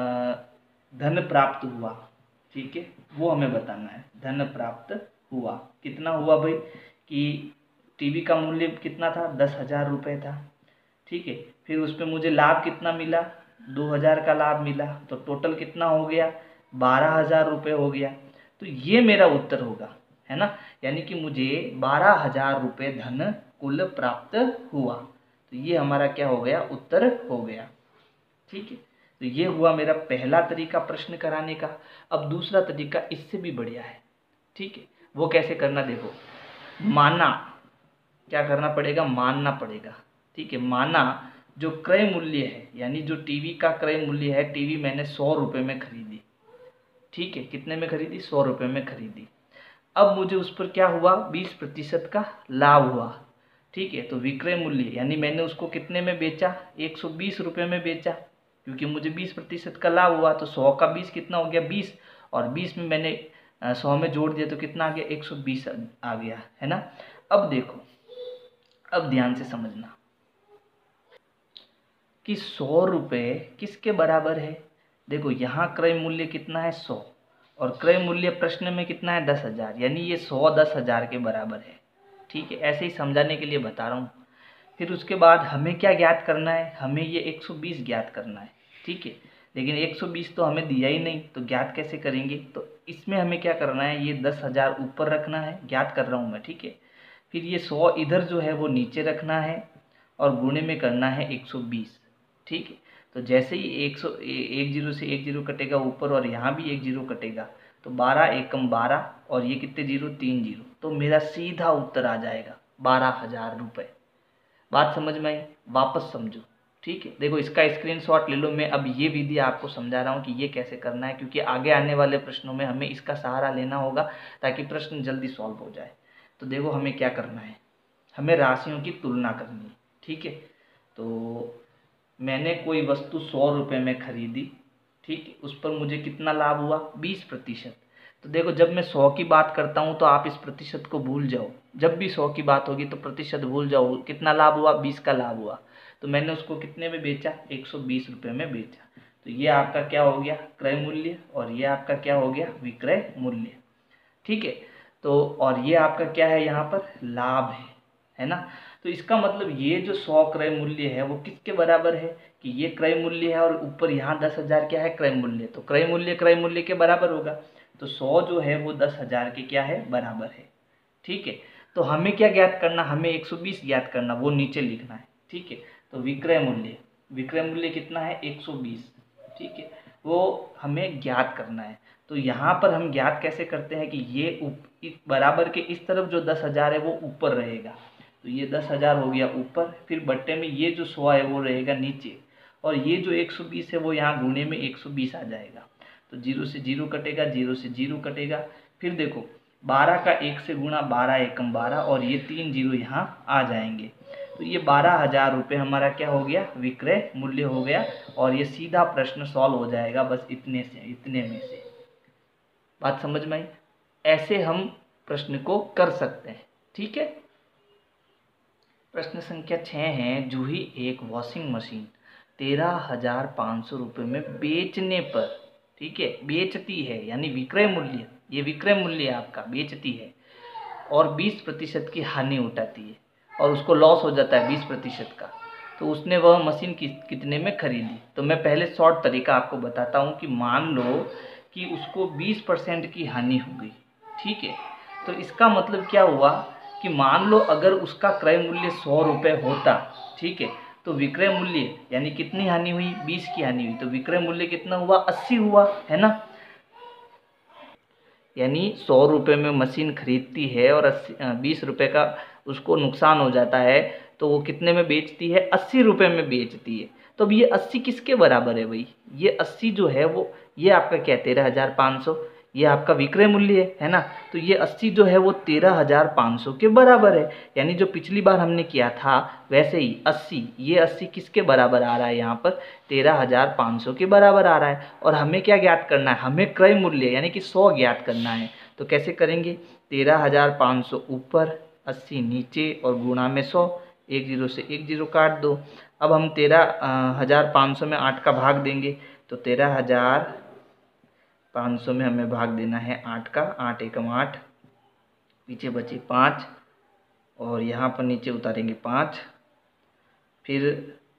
धन प्राप्त हुआ, ठीक है, वो हमें बताना है। धन प्राप्त हुआ कितना हुआ भाई, कि टीवी का मूल्य कितना था, दस हजार रुपये था, ठीक है। फिर उस पर मुझे लाभ कितना मिला, दो हज़ार का लाभ मिला, तो टोटल कितना हो गया, बारह हज़ार रुपये हो गया। तो ये मेरा उत्तर होगा, है ना। यानी कि मुझे बारह हज़ार रुपये धन कुल प्राप्त हुआ। तो ये हमारा क्या हो गया, उत्तर हो गया। ठीक है, तो ये हुआ मेरा पहला तरीका प्रश्न कराने का। अब दूसरा तरीका इससे भी बढ़िया है। ठीक है, वो कैसे करना देखो, माना, क्या करना पड़ेगा, मानना पड़ेगा। ठीक है, माना जो क्रय मूल्य है, यानी जो टीवी का क्रय मूल्य है, टीवी मैंने सौ रुपये में खरीदी। ठीक है, कितने में खरीदी, सौ रुपये में खरीदी। अब मुझे उस पर क्या हुआ, बीस प्रतिशत का लाभ हुआ। ठीक है, तो विक्रय मूल्य यानी मैंने उसको कितने में बेचा, एक सौ बीस रुपये में बेचा, क्योंकि मुझे बीस प्रतिशत का लाभ हुआ। तो सौ का बीस कितना हो गया, बीस, और बीस में मैंने सौ में जोड़ दिया तो कितना आ गया, एक सौ बीस आ गया, है ना। अब देखो, अब ध्यान से समझना कि सौ रुपये किसके बराबर है। देखो यहाँ क्रय मूल्य कितना है, सौ, और क्रय मूल्य प्रश्न में कितना है, दस हज़ार, यानी ये सौ दस हज़ार के बराबर है। ठीक है, ऐसे ही समझाने के लिए बता रहा हूँ। फिर उसके बाद हमें क्या ज्ञात करना है, हमें ये एक सौ बीस ज्ञात करना है। ठीक है, लेकिन एक सौ बीस तो हमें दिया ही नहीं, तो ज्ञात कैसे करेंगे। तो इसमें हमें क्या करना है, ये दस हज़ार ऊपर रखना है, ज्ञात कर रहा हूँ मैं। ठीक है, फिर ये सौ इधर जो है वो नीचे रखना है, और गुणे में करना है एक सौ बीस। ठीक है, तो जैसे ही एक सौ एक जीरो से एक जीरो कटेगा ऊपर, और यहाँ भी एक जीरो कटेगा, तो बारह एकम बारह, और ये कितने जीरो, तीन जीरो, तो मेरा सीधा उत्तर आ जाएगा बारह हज़ार रुपये। बात समझ में आई, वापस समझो। ठीक है, देखो इसका स्क्रीनशॉट ले लो। मैं अब ये विधि आपको समझा रहा हूँ कि ये कैसे करना है, क्योंकि आगे आने वाले प्रश्नों में हमें इसका सहारा लेना होगा ताकि प्रश्न जल्दी सॉल्व हो जाए। तो देखो हमें क्या करना है, हमें राशियों की तुलना करनी है। ठीक है, तो मैंने कोई वस्तु सौ रुपये में खरीदी। ठीक है, उस पर मुझे कितना लाभ हुआ, बीस प्रतिशत। तो देखो जब मैं सौ की बात करता हूँ तो आप इस प्रतिशत को भूल जाओ, जब भी सौ की बात होगी तो प्रतिशत भूल जाओ। कितना लाभ हुआ, बीस का लाभ हुआ। तो मैंने उसको कितने में बेचा, एक सौ बीस रुपये में बेचा। तो ये आपका क्या हो गया, क्रय मूल्य, और ये आपका क्या हो गया, विक्रय मूल्य। ठीक है, तो और ये आपका क्या है, यहाँ पर लाभ है, है ना। तो इसका मतलब ये जो सौ क्रय मूल्य है वो किसके बराबर है, कि ये क्रय मूल्य है, और ऊपर यहाँ दस हज़ार क्या है, क्रय मूल्य। तो क्रय मूल्य क्रय मूल्य के बराबर होगा, तो सौ जो है वो दस हज़ार के क्या है, बराबर है। ठीक है, तो हमें क्या ज्ञात करना, हमें एक सौ बीस ज्ञात करना, वो नीचे लिखना है। ठीक है, तो विक्रय मूल्य, विक्रय मूल्य कितना है, एक सौ बीस। ठीक है, वो हमें ज्ञात करना है। तो यहाँ पर हम ज्ञात कैसे करते हैं कि ये उप इस बराबर के इस तरफ जो दस हज़ार है वो ऊपर रहेगा, तो ये दस हज़ार हो गया ऊपर, फिर बट्टे में ये जो सौ है वो रहेगा नीचे, और ये जो एक सौ बीस है वो यहाँ गुणे में एक सौ बीस आ जाएगा। तो जीरो से जीरो कटेगा, जीरो से जीरो कटेगा। फिर देखो बारह का एक से गुणा, बारह एकम बारह, और ये तीन जीरो यहाँ आ जाएंगे। तो ये बारह हज़ार रुपये हमारा क्या हो गया, विक्रय मूल्य हो गया, और ये सीधा प्रश्न सॉल्व हो जाएगा बस इतने से, इतने में से। बात समझ में आई, ऐसे हम प्रश्न को कर सकते हैं। ठीक है, प्रश्न संख्या छः है, जूही एक वॉशिंग मशीन तेरह हजार पाँच सौ रुपये में बेचने पर, ठीक है, बेचती है, यानी विक्रय मूल्य, ये विक्रय मूल्य आपका, बेचती है, और बीस प्रतिशत की हानि उठाती है, और उसको लॉस हो जाता है बीस प्रतिशत का। तो उसने वह मशीन कि, कितने में खरीदी। तो मैं पहले शॉर्ट तरीका आपको बताता हूँ कि मान लो कि उसको बीस परसेंट की हानि हो गई। ठीक है, तो इसका मतलब क्या हुआ कि मान लो अगर उसका क्रय मूल्य सौ रुपये होता, ठीक है, तो विक्रय मूल्य यानी कितनी हानि हुई, बीस की हानि हुई, तो विक्रय मूल्य कितना हुआ, अस्सी हुआ, है ना। यानी सौ रुपये में मशीन खरीदती है और अस्सी बीस रुपये का उसको नुकसान हो जाता है, तो वो कितने में बेचती है, अस्सी रुपये में बेचती है। तो अब ये अस्सी किसके बराबर है भाई, ये अस्सी जो है वो, ये आपका क्या है, तेरह हज़ार पाँच सौ, ये आपका विक्रय मूल्य है, है ना। तो ये अस्सी जो है वो तेरह हज़ार पाँच सौ के बराबर है, यानी जो पिछली बार हमने किया था वैसे ही अस्सी, ये अस्सी किसके बराबर आ रहा है, यहाँ पर तेरह हज़ार पाँच सौ के बराबर आ रहा है। और हमें क्या ज्ञात करना है, हमें क्रय मूल्य यानी कि सौ ज्ञात करना है। तो कैसे करेंगे, तेरह हज़ार पाँच सौ ऊपर, अस्सी नीचे, और गुणा में सौ, एक जीरो से एक जीरो काट दो। अब हम तेरह हज़ार पाँच सौ में आठ का भाग देंगे, तो तेरह हज़ार पाँच सौ में हमें भाग देना है आठ का, आठ एकम आठ, पीछे बचे पाँच, और यहाँ पर नीचे उतारेंगे पाँच, फिर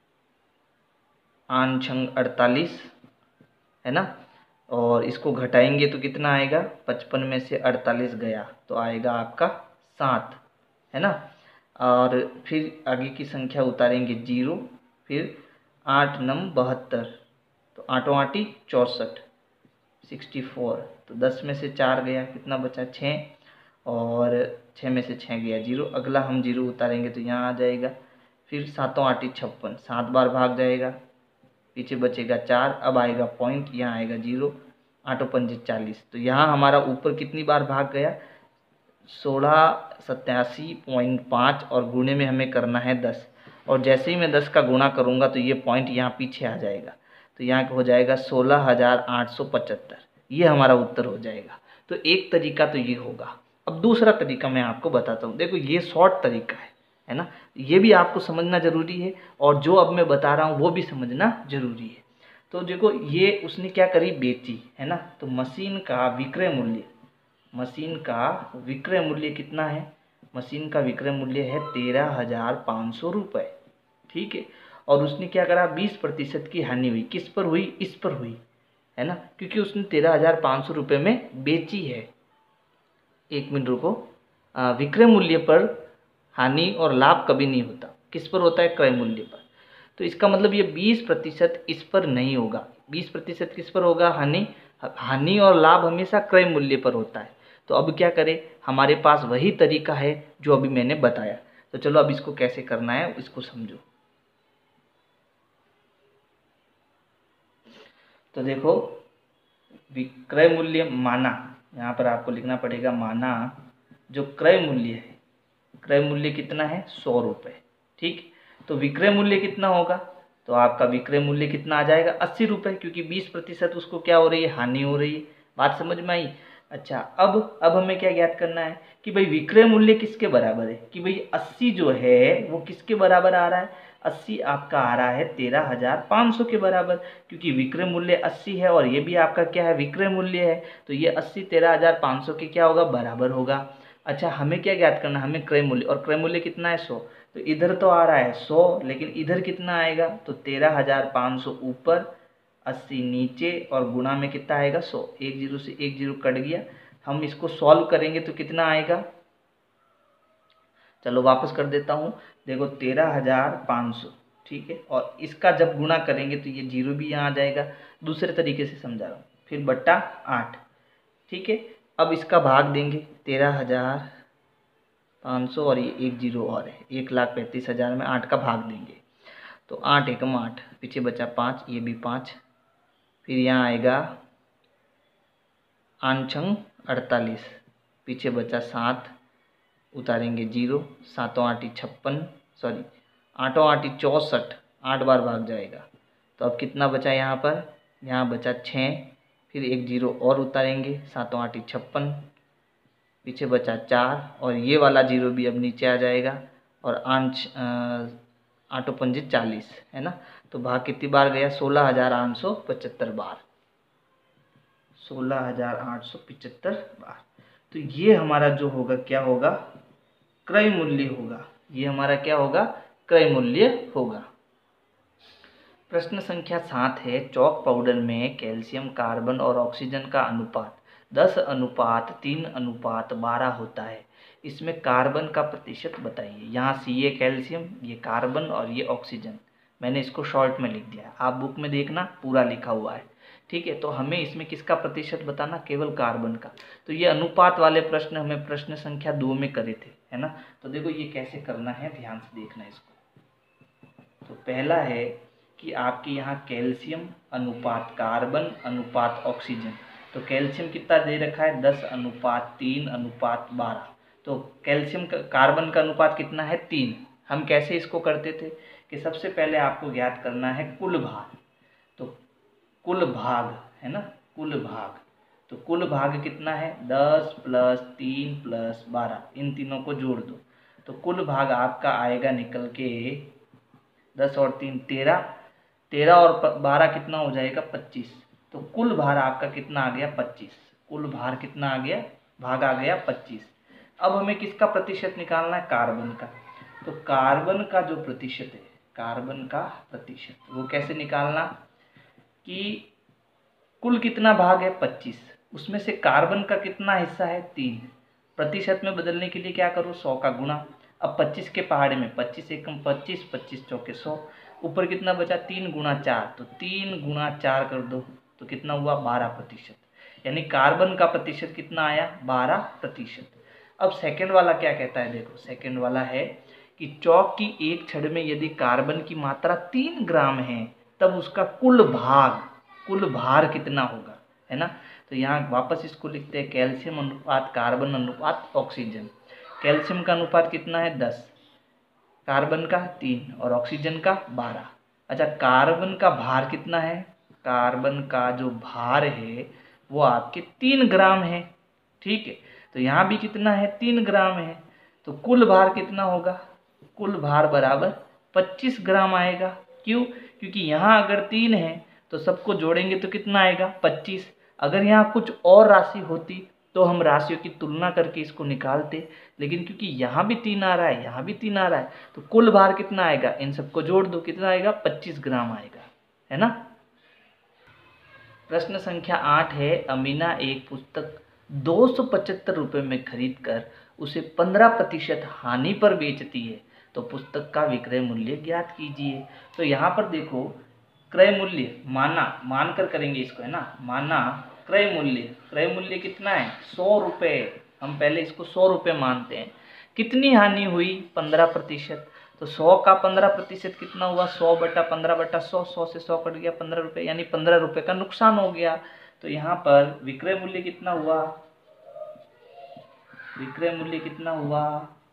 आंशंग अड़तालीस, है ना। और इसको घटाएंगे तो कितना आएगा, पचपन में से अड़तालीस गया तो आएगा आपका सात, है ना। और फिर आगे की संख्या उतारेंगे जीरो, फिर आठ नम बहत्तर, तो आठों आठी चौंसठ, सिक्सटी फोर, तो दस में से चार गया, कितना बचा छः, और छः में से छः गया जीरो, अगला हम जीरो उतारेंगे तो यहाँ आ जाएगा। फिर सातों आठी छप्पन, सात बार भाग जाएगा, पीछे बचेगा चार, अब आएगा पॉइंट, यहाँ आएगा जीरो, आठों पंजे चालीस, तो यहाँ हमारा ऊपर कितनी बार भाग गया, सोलह सत्तासी पॉइंट पाँच, और गुणे में हमें करना है दस, और जैसे ही मैं दस का गुणा करूँगा तो ये पॉइंट यहाँ पीछे आ जाएगा, तो यहाँ हो जाएगा सोलह हज़ार आठ सौ पचहत्तर, ये हमारा उत्तर हो जाएगा। तो एक तरीका तो ये होगा। अब दूसरा तरीका मैं आपको बताता हूँ। देखो ये शॉर्ट तरीका है है ना, ये भी आपको समझना ज़रूरी है, और जो अब मैं बता रहा हूँ वो भी समझना ज़रूरी है। तो देखो ये उसने क्या करी, बेची, है ना। तो मशीन का विक्रय मूल्य, मशीन का विक्रय मूल्य कितना है, मशीन का विक्रय मूल्य है तेरह हजार पाँच सौ रुपये, ठीक है। और उसने क्या करा, बीस प्रतिशत की हानि हुई, किस पर हुई, इस पर हुई, है ना, क्योंकि उसने तेरह हजार पाँच सौ रुपये में बेची है। एक मिनट रुको, विक्रय मूल्य पर हानि और लाभ कभी नहीं होता, किस पर होता है, क्रय मूल्य पर। तो इसका मतलब ये बीस प्रतिशत इस पर नहीं होगा, बीस प्रतिशत किस पर होगा, हानि हानि और लाभ हमेशा क्रय मूल्य पर होता है। तो अब क्या करें, हमारे पास वही तरीका है जो अभी मैंने बताया। तो चलो अब इसको कैसे करना है इसको समझो। तो देखो विक्रय मूल्य माना, यहाँ पर आपको लिखना पड़ेगा माना, जो क्रय मूल्य है, क्रय मूल्य कितना है, सौ रुपये, ठीक। तो विक्रय मूल्य कितना होगा, तो आपका विक्रय मूल्य कितना आ जाएगा, अस्सी रुपये, क्योंकि बीस प्रतिशत उसको क्या हो रही है, हानि हो रही है। बात समझ में आई। अच्छा, अब अब हमें क्या ज्ञात करना है कि भाई विक्रय मूल्य किसके बराबर है, कि भाई अस्सी जो है वो किसके बराबर आ रहा है, अस्सी आपका आ रहा है तेरह हजार पाँच सौ के बराबर, क्योंकि विक्रय मूल्य अस्सी है और ये भी आपका क्या है, विक्रय मूल्य है। तो ये अस्सी तेरह हजार पाँच सौ के क्या होगा, बराबर होगा। अच्छा, हमें क्या ज्ञात करना, हमें क्रय मूल्य, और क्रय मूल्य कितना है, सौ। तो इधर तो आ रहा है सौ, लेकिन इधर कितना आएगा, तो तेरह हजार पाँच सौ ऊपर, अस्सी नीचे, और गुणा में कितना आएगा, सौ। एक जीरो से एक जीरो कट गया। हम इसको सॉल्व करेंगे तो कितना आएगा, चलो वापस कर देता हूँ। देखो तेरह हजार पाँच सौ, ठीक है, और इसका जब गुणा करेंगे तो ये जीरो भी यहाँ आ जाएगा। दूसरे तरीके से समझा रहा हूँ, फिर बट्टा आठ, ठीक है। अब इसका भाग देंगे, तेरह हजार पाँच सौ और ये एक जीरो और है, एक लाख पैंतीस हज़ार में आठ का भाग देंगे तो आठ एकम आठ, पीछे बचा पाँच, ये भी पाँच, फिर यहाँ आएगा आंशंग अड़तालीस, पीछे बचा सात, उतारेंगे जीरो, सातों आठी छप्पन, सॉरी आठों आठी चौंसठ, आठ बार भाग जाएगा। तो अब कितना बचा यहाँ पर, यहाँ बचा छः, फिर एक जीरो और उतारेंगे, सातों आठी छप्पन, पीछे बचा चार, और ये वाला जीरो भी अब नीचे आ जाएगा, और आंश आठों पंजे चालीस, है ना। तो भाग कितनी बार गया, सोलह हजार आठ सौ पचहत्तर बार, सोलह हजार आठ सौ पचहत्तर बार। तो ये हमारा जो होगा क्या होगा, क्रय मूल्य होगा। ये हमारा क्या होगा, क्रय मूल्य होगा। प्रश्न संख्या सात है, चौक पाउडर में कैल्शियम, कार्बन और ऑक्सीजन का अनुपात दस अनुपात तीन अनुपात बारह होता है। इसमें कार्बन का प्रतिशत बताइए। यहाँ सी ये कैल्शियम, ये कार्बन और ये ऑक्सीजन, मैंने इसको शॉर्ट में लिख दिया है, आप बुक में देखना पूरा लिखा हुआ है, ठीक है। तो हमें इसमें किसका प्रतिशत बताना, केवल कार्बन का। तो ये अनुपात वाले प्रश्न हमें प्रश्न संख्या दो में करे थे, है ना। तो देखो ये कैसे करना है, ध्यान से देखना इसको। तो पहला है कि आपके यहाँ कैल्शियम अनुपात कार्बन अनुपात ऑक्सीजन, तो कैल्शियम कितना दे रखा है, दस अनुपात तीन अनुपात बारह। तो कैल्शियम का कार्बन का अनुपात कितना है, तीन। हम कैसे इसको करते थे कि सबसे पहले आपको ज्ञात करना है कुल भाग, तो कुल भाग है ना, कुल भाग, तो कुल भाग कितना है, दस प्लस तीन प्लस बारह, इन तीनों को जोड़ दो, तो कुल भाग आपका आएगा निकल के दस और तीन तेरह, तेरह और बारह कितना हो जाएगा, पच्चीस। तो कुल भार आपका कितना आ गया, पच्चीस। कुल भार कितना आ गया, भाग आ गया पच्चीस। अब हमें किसका प्रतिशत निकालना है, कार्बन का। तो कार्बन का जो प्रतिशत है, कार्बन का प्रतिशत। वो कैसे निकालना कि कुल कितना भाग है पच्चीस, उसमें से कार्बन का कितना हिस्सा है तीन। प्रतिशत में बदलने के लिए क्या करो, सौ का गुणा। अब पच्चीस के पहाड़े में पच्चीस एकम पच्चीस, पच्चीस चौके सौ, ऊपर कितना बचा तीन गुणा चार, तो तीन गुणा चार कर दो तो कितना हुआ बारह प्रतिशत, यानी कार्बन का प्रतिशत कितना आया बारह प्रतिशत। अब सेकंड वाला क्या कहता है, देखो सेकंड वाला है कि चौक की एक छड़ में यदि कार्बन की मात्रा तीन ग्राम है तब उसका कुल भाग कुल भार कितना होगा, है ना। तो यहाँ वापस इसको लिखते हैं कैल्शियम अनुपात कार्बन अनुपात ऑक्सीजन। कैल्शियम का अनुपात कितना है दस, कार्बन का तीन और ऑक्सीजन का बारह। अच्छा कार्बन का भार कितना है, कार्बन का जो भार है वो आपके तीन ग्राम है, ठीक है। तो यहाँ भी कितना है तीन ग्राम है, तो कुल भार कितना होगा, कुल भार बराबर पच्चीस ग्राम आएगा। क्यों, क्योंकि यहाँ अगर तीन है तो सबको जोड़ेंगे तो कितना आएगा पच्चीस। अगर यहाँ कुछ और राशि होती तो हम राशियों की तुलना करके इसको निकालते, लेकिन क्योंकि यहाँ भी तीन आ रहा है यहाँ भी तीन आ रहा है तो कुल भार कितना आएगा, इन सबको जोड़ दो कितना आएगा पच्चीस ग्राम आएगा, है ना। प्रश्न संख्या आठ है, अमीना एक पुस्तक दो सौ पचहत्तर रुपये में खरीद कर उसे पंद्रह प्रतिशत हानि पर बेचती है, तो पुस्तक का विक्रय मूल्य ज्ञात कीजिए। तो यहाँ पर देखो क्रय मूल्य माना मान कर करेंगे इसको, है ना, माना क्रय मूल्य, क्रय मूल्य कितना है सौ रुपये, हम पहले इसको सौ रुपये मानते हैं। कितनी हानि हुई पंद्रह प्रतिशत, तो सौ का पंद्रह प्रतिशत कितना हुआ सौ बटा पंद्रह बटा सौ, सौ से सौ कट गया पंद्रह रुपये, यानी पंद्रह रुपये का नुकसान हो गया। तो यहाँ पर विक्रय मूल्य कितना हुआ, विक्रय मूल्य कितना हुआ,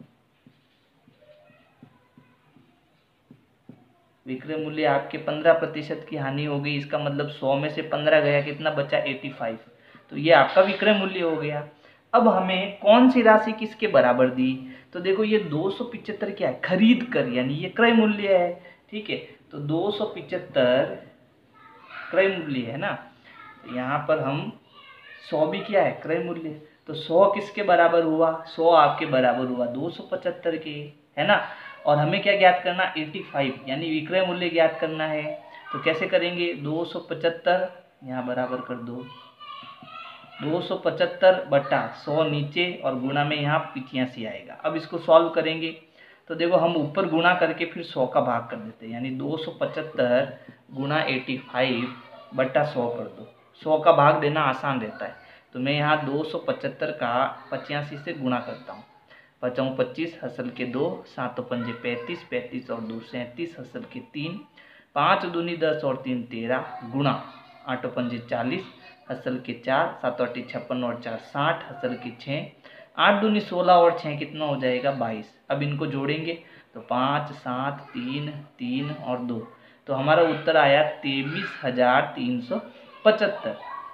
विक्रय मूल्य आपके पंद्रह प्रतिशत की हानि हो गई, इसका मतलब सौ में से पंद्रह गया कितना बचा पचासी, तो ये आपका विक्रय मूल्य हो गया। अब हमें कौन सी राशि किसके बराबर दी, तो देखो ये दो सौ पिचहत्तर क्या है खरीद कर, यानी ये क्रय मूल्य है, ठीक है। तो दो सौ पिचहत्तर क्रय मूल्य है ना, यहाँ पर हम सौ भी क्या है क्रय मूल्य, तो सौ किसके बराबर हुआ, सौ आपके बराबर हुआ दो सौ पचहत्तर के, है ना। और हमें क्या ज्ञात करना पचासी, यानी विक्रय मूल्य ज्ञात करना है। तो कैसे करेंगे, दो सौ पचहत्तर यहाँ बराबर कर दो, दो सौ पचहत्तर बटा सौ नीचे और गुणा में यहाँ पिचासी आएगा। अब इसको सॉल्व करेंगे तो देखो हम ऊपर गुणा करके फिर सौ का भाग कर देते हैं, यानी दो सौ पचहत्तर गुणा पचासी बटा सौ कर दो, सौ का भाग देना आसान रहता है। तो मैं यहाँ दो सौ पचहत्तर का पचासी से गुणा करता हूँ, पचाऊँ पच्चीस हसल के दो, सातों पंजे पैंतीस, पैंतीस और दो सैंतीस हसल के तीन, पाँच दूनी दस और तीन तेरह, गुणा आठों पंजे चालीस हसल के चार, सातों अट्ठी छप्पन और चार साठ हसल के छः, आठ दूनी सोलह और छः कितना हो जाएगा बाईस। अब इनको जोड़ेंगे तो पाँच सात तीन तीन और दो, तो हमारा उत्तर आया तेईस हजार तीन सौ पचहत्तर,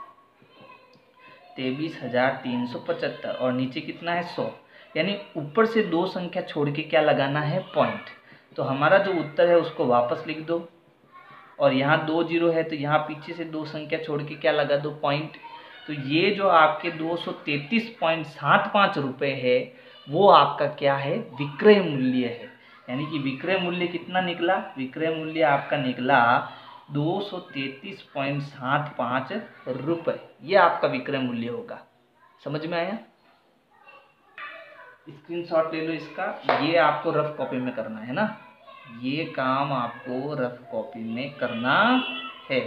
तेईस हजार तीन सौ पचहत्तर और नीचे कितना है सौ, यानी ऊपर से दो संख्या छोड़ के क्या लगाना है पॉइंट। तो हमारा जो उत्तर है उसको वापस लिख दो, और यहाँ दो जीरो है तो यहाँ पीछे से दो संख्या छोड़ के क्या लगा दो पॉइंट। तो ये जो आपके दो सौ तैंतीस पॉइंट सात पाँच रुपये है वो आपका क्या है विक्रय मूल्य है, यानी कि विक्रय मूल्य कितना निकला, विक्रय मूल्य आपका निकला दो सौ तैंतीस पॉइंट सात पाँच रुपये, ये आपका विक्रय मूल्य होगा। समझ में आया, स्क्रीनशॉट ले लो इसका, ये आपको रफ कॉपी में करना है ना, ये काम आपको रफ कॉपी में करना है।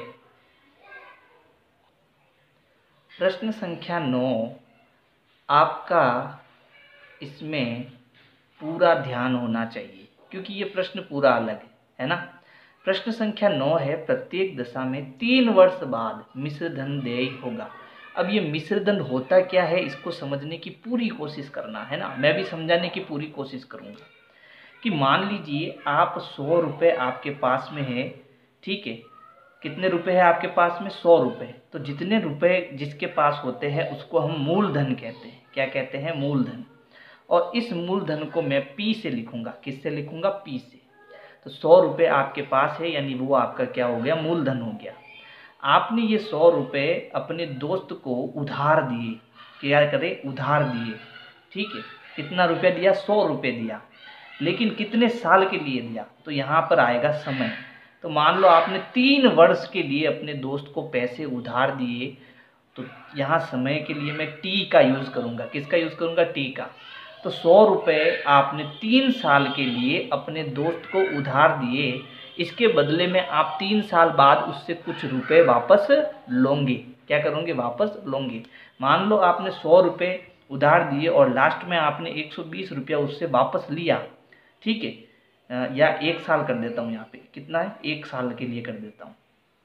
प्रश्न संख्या नौ, आपका इसमें पूरा ध्यान होना चाहिए क्योंकि ये प्रश्न पूरा अलग है, है ना। प्रश्न संख्या नौ है, प्रत्येक दशा में तीन वर्ष बाद मिश्र धन देय होगा। अब ये मिश्र धन होता क्या है इसको समझने की पूरी कोशिश करना है ना, मैं भी समझाने की पूरी कोशिश करूँगा। कि मान लीजिए आप सौ रुपये आपके पास में है, ठीक है, कितने रुपए है आपके पास में सौ रुपये, तो जितने रुपए जिसके पास होते हैं उसको हम मूलधन कहते हैं, क्या कहते हैं मूलधन। और इस मूलधन को मैं पी से लिखूंगा, किससे लिखूंगा पी से। तो सौ रुपये आपके पास है यानी वो आपका क्या हो गया मूलधन हो गया। आपने ये सौ रुपये अपने दोस्त को उधार दिए, क्या करे उधार दिए, ठीक है, कितना रुपया दिया सौ रुपये दिया। लेकिन कितने साल के लिए दिया, तो यहाँ पर आएगा समय। तो मान लो आपने तीन वर्ष के लिए अपने दोस्त को पैसे उधार दिए, तो यहाँ समय के लिए मैं टी का यूज़ करूँगा। किसका यूज़ करूँगा? टी का। तो सौ रुपये आपने तीन साल के लिए अपने दोस्त को उधार दिए, इसके बदले में आप तीन साल बाद उससे कुछ रुपए वापस लोगे। क्या करोगे? वापस लोगे। मान लो आपने सौ रुपये उधार दिए और लास्ट में आपने एक सौ बीस रुपया उससे वापस लिया, ठीक है, या एक साल कर देता हूँ, यहाँ पे कितना है, एक साल के लिए कर देता हूँ,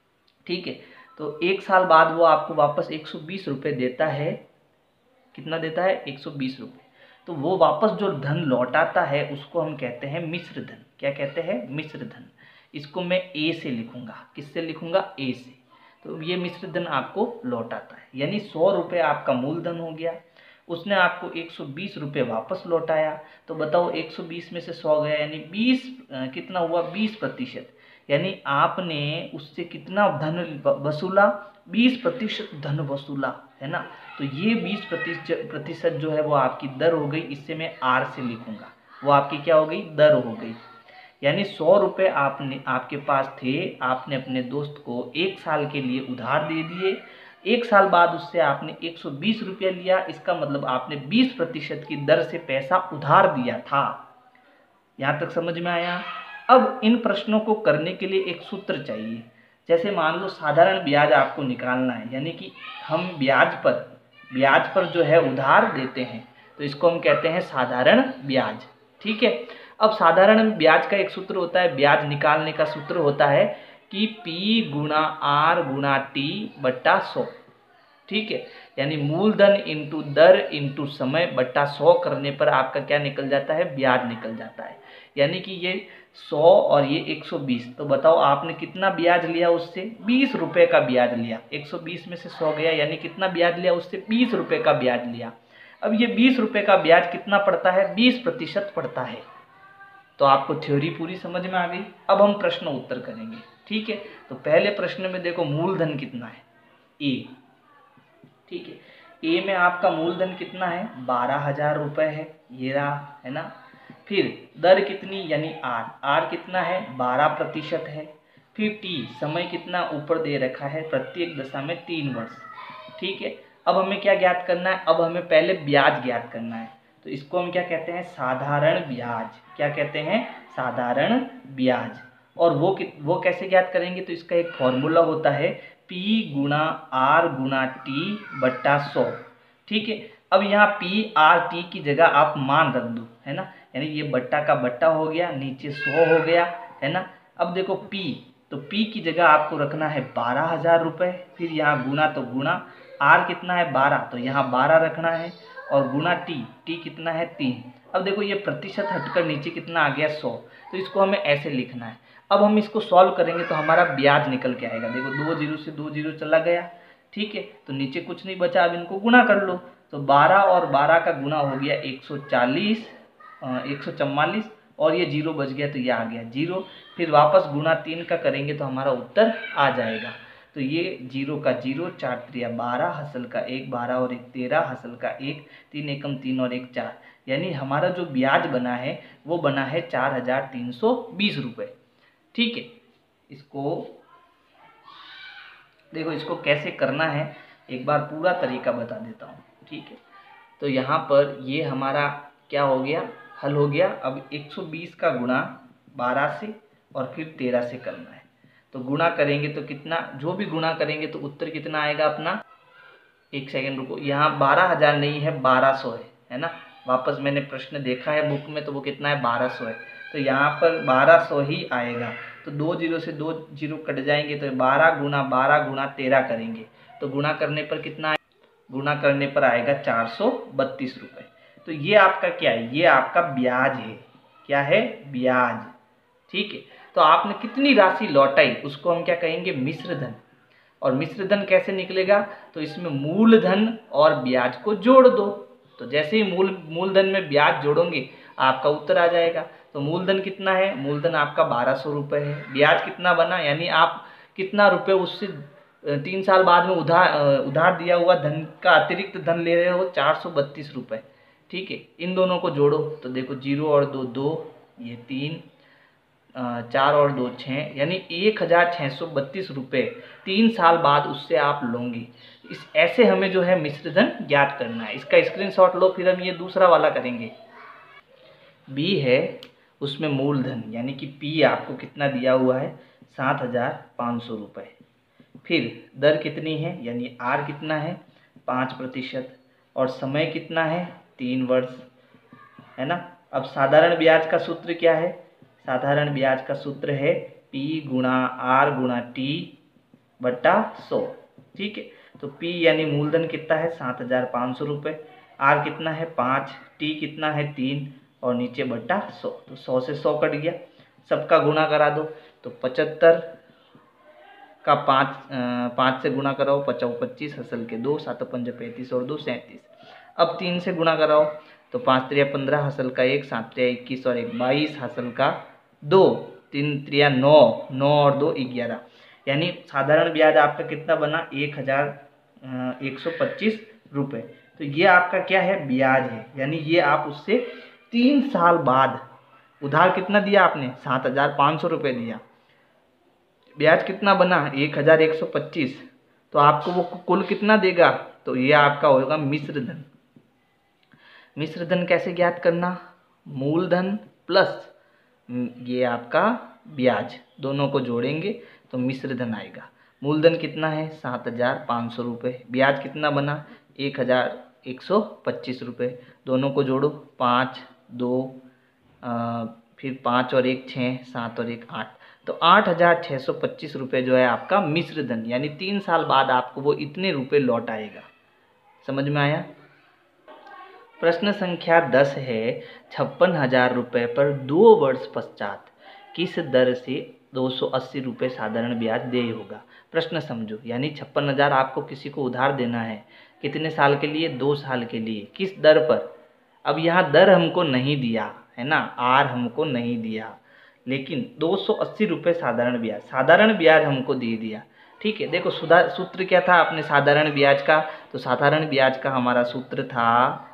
ठीक है। तो एक साल बाद वो आपको वापस एक सौ बीस रुपये देता है। कितना देता है? एक सौ बीस रुपये। तो वो वापस जो धन लौटाता है उसको हम कहते हैं मिश्र धन। क्या कहते हैं? मिश्र धन। इसको मैं ए से लिखूंगा। किससे लिखूंगा? ए से। तो ये मिश्र धन आपको लौटाता है, यानी सौ रुपये आपका मूलधन हो गया, उसने आपको एक सौ बीस रुपये वापस लौटाया। तो बताओ एक सौ बीस में से सौ गया, यानी बीस कितना हुआ? बीस प्रतिशत। यानी आपने उससे कितना धन वसूला? बीस प्रतिशत धन वसूला, है ना। तो ये बीस प्रतिशत प्रतिशत जो है वो आपकी दर हो गई। इससे मैं आर से लिखूंगा, वो आपकी क्या हो गई? दर हो गई। यानी सौ रुपये आपने आपके पास थे, आपने अपने दोस्त को एक साल के लिए उधार दे दिए, एक साल बाद उससे आपने एक सौ बीस रुपया लिया। इसका मतलब आपने बीस प्रतिशत की दर से पैसा उधार दिया था। यहाँ तक समझ में आया? अब इन प्रश्नों को करने के लिए एक सूत्र चाहिए। जैसे मान लो साधारण ब्याज आपको निकालना है, यानी कि हम ब्याज पर ब्याज पर जो है उधार देते हैं, तो इसको हम कहते हैं साधारण ब्याज, ठीक है। अब साधारण ब्याज का एक सूत्र होता है, ब्याज निकालने का सूत्र होता है कि P गुणा आर गुणा टी बट्टा सौ, ठीक है। यानी मूलधन इंटू दर इंटू समय बट्टा सौ करने पर आपका क्या निकल जाता है? ब्याज निकल जाता है। यानी कि ये सौ और ये एक सौ बीस, तो बताओ आपने कितना ब्याज लिया उससे? बीस रुपये का ब्याज लिया। एक सौ बीस में से सौ गया, यानी कितना ब्याज लिया उससे? बीस रुपये का ब्याज लिया। अब ये बीस रुपये का ब्याज कितना पड़ता है? बीस प्रतिशत पड़ता है। तो आपको थ्योरी पूरी समझ में आ गई। अब हम प्रश्न उत्तर करेंगे, ठीक है। तो पहले प्रश्न में देखो मूलधन कितना है? ए, ठीक है। ए में आपका मूलधन कितना है? बारह हजार रुपये है, ये रहा, है ना। फिर दर कितनी? यानी आर, आर कितना है? बारह प्रतिशत है। फिर टी, समय कितना ऊपर दे रखा है? प्रत्येक दशा में तीन वर्ष, ठीक है। अब हमें क्या ज्ञात करना है? अब हमें पहले ब्याज ज्ञात करना है। तो इसको हम क्या कहते हैं? साधारण ब्याज। क्या कहते हैं? साधारण ब्याज। और वो वो कैसे ज्ञात करेंगे? तो इसका एक फॉर्मूला होता है, पी गुणा आर गुणा टी बट्टा सौ, ठीक है। अब यहाँ पी आर टी की जगह आप मान रख दो, है ना। यानी ये बट्टा का बट्टा हो गया, नीचे सौ हो गया, है ना। अब देखो पी, तो पी की जगह आपको रखना है बारह हजार रुपये। फिर यहाँ गुना, तो गुणा आर कितना है? बारह, तो यहाँ बारह रखना है, और गुना टी, टी कितना है? तीन। अब देखो ये प्रतिशत हटकर नीचे कितना आ गया? सौ। तो इसको हमें ऐसे लिखना है। अब हम इसको सॉल्व करेंगे तो हमारा ब्याज निकल के आएगा। देखो दो जीरो से दो जीरो चला गया, ठीक है। तो नीचे कुछ नहीं बचा, अब इनको गुना कर लो। तो बारह और बारह का गुना हो गया एक सौ चालीस, एक सौ चवालीस, और ये जीरो बच गया तो ये आ गया जीरो। फिर वापस गुना तीन का करेंगे तो हमारा उत्तर आ जाएगा। तो ये जीरो का जीरो, चार त्रिया बारह, हासिल का एक, बारह और एक तेरह, हासिल का एक, तीन एकम तीन और एक चार। यानी हमारा जो ब्याज बना है वो बना है चार हजार तीन सौ बीस रुपये, ठीक है। इसको देखो, इसको कैसे करना है एक बार पूरा तरीका बता देता हूँ, ठीक है। तो यहाँ पर ये हमारा क्या हो गया? हल हो गया। अब एक सौ बीस का गुणा बारह से और फिर तेरह से करना है। तो गुणा करेंगे तो कितना, जो भी गुणा करेंगे तो उत्तर कितना आएगा अपना? एक सेकेंड रुको, यहाँ बारह हजार नहीं है, बारह सौ है, है ना। वापस मैंने प्रश्न देखा है बुक में, तो वो कितना है? बारह सौ है। तो यहाँ पर बारह सौ ही आएगा। तो दो जीरो से दो जीरो कट जाएंगे, तो बारह गुना बारह गुना तेरह करेंगे तो गुणा करने पर कितना आएगा? गुणा करने पर आएगा चार सौ बत्तीस रुपये। तो ये आपका क्या है? ये आपका ब्याज है। क्या है? ब्याज, ठीक है। तो आपने कितनी राशि लौटाई उसको हम क्या कहेंगे? मिश्र धन। और मिश्र धन कैसे निकलेगा? तो इसमें मूलधन और ब्याज को जोड़ दो। तो जैसे ही मूल मूलधन में ब्याज जोड़ोगे आपका उत्तर आ जाएगा। तो मूलधन कितना है? मूलधन आपका बारह सौ रुपये है। ब्याज कितना बना? यानी आप कितना रुपये उससे तीन साल बाद में उधार उधार दिया हुआ धन का अतिरिक्त धन ले रहे हो? चार सौ बत्तीस रुपये, ठीक है। इन दोनों को जोड़ो तो देखो जीरो और दो दो, ये तीन, चार और दो छः, यानी एक हज़ार छः सौ बत्तीस रुपये तीन साल बाद उससे आप लोगे। इस ऐसे हमें जो है मिश्रधन ज्ञात करना है। इसका स्क्रीनशॉट लो, फिर हम ये दूसरा वाला करेंगे। बी है, उसमें मूलधन यानी कि पी आपको कितना दिया हुआ है, सात हज़ार पाँच सौ रुपये। फिर दर कितनी है, यानी आर कितना है, पाँच प्रतिशत, और समय कितना है, तीन वर्ष, है ना। अब साधारण ब्याज का सूत्र क्या है, साधारण ब्याज का सूत्र है पी गुणा आर गुणा टी बट्टा सौ। ठीक है, तो पी यानी मूलधन कितना है, सात हजार पाँच सौ रुपये, आर कितना है, पाँच, टी कितना है, तीन, और नीचे बट्टा सौ। तो सौ से सौ कट गया, सबका गुणा करा दो, तो पचहत्तर का पाँच पाँच से गुणा कराओ, पचाओ पच्चीस, हसल के दो, सात पंज पैंतीस और दो सैंतीस। अब तीन से गुणा कराओ, तो पाँच त्रिया पंद्रह, हसल का एक, सात त्रिया इक्कीस और एक बाईस, हसल का दो, तीन त्रिया नौ, नौ और दो ग्यारह। यानी साधारण ब्याज आपका कितना बना, एक हज़ार एक सौ पच्चीस रुपये। तो ये आपका क्या है, ब्याज है, यानी ये आप उससे तीन साल बाद, उधार कितना दिया आपने, सात हज़ार पाँच सौ रुपये दिया, ब्याज कितना बना, एक हज़ार एक सौ पच्चीस, तो आपको वो कुल कितना देगा, तो ये आपका होगा मिश्रधन। मिश्रधन कैसे ज्ञात करना, मूलधन प्लस ये आपका ब्याज, दोनों को जोड़ेंगे तो मिश्रधन आएगा। मूलधन कितना है, सात हज़ार पाँच सौ रुपये, ब्याज कितना बना, एक हज़ार एक सौ पच्चीस रुपये, दोनों को जोड़ो, पाँच दो आ, फिर पाँच और एक छः, सात और एक आठ, तो आठ हज़ार छः सौ पच्चीस रुपये जो है आपका मिश्रधन, यानी तीन साल बाद आपको वो इतने रुपए लौट आएगा। समझ में आया। प्रश्न संख्या दस है, छप्पन हजार रुपये पर दो वर्ष पश्चात किस दर से दो सौ अस्सी रुपये साधारण ब्याज देय होगा। प्रश्न समझो, यानी छप्पन हजार आपको किसी को उधार देना है, कितने साल के लिए, दो साल के लिए, किस दर पर। अब यहाँ दर हमको नहीं दिया है ना, आर हमको नहीं दिया, लेकिन दो सौ अस्सी रुपये साधारण ब्याज, साधारण ब्याज हमको दे दिया। ठीक है, देखो सुधार सूत्र क्या था अपने साधारण ब्याज का, तो साधारण ब्याज का हमारा सूत्र था,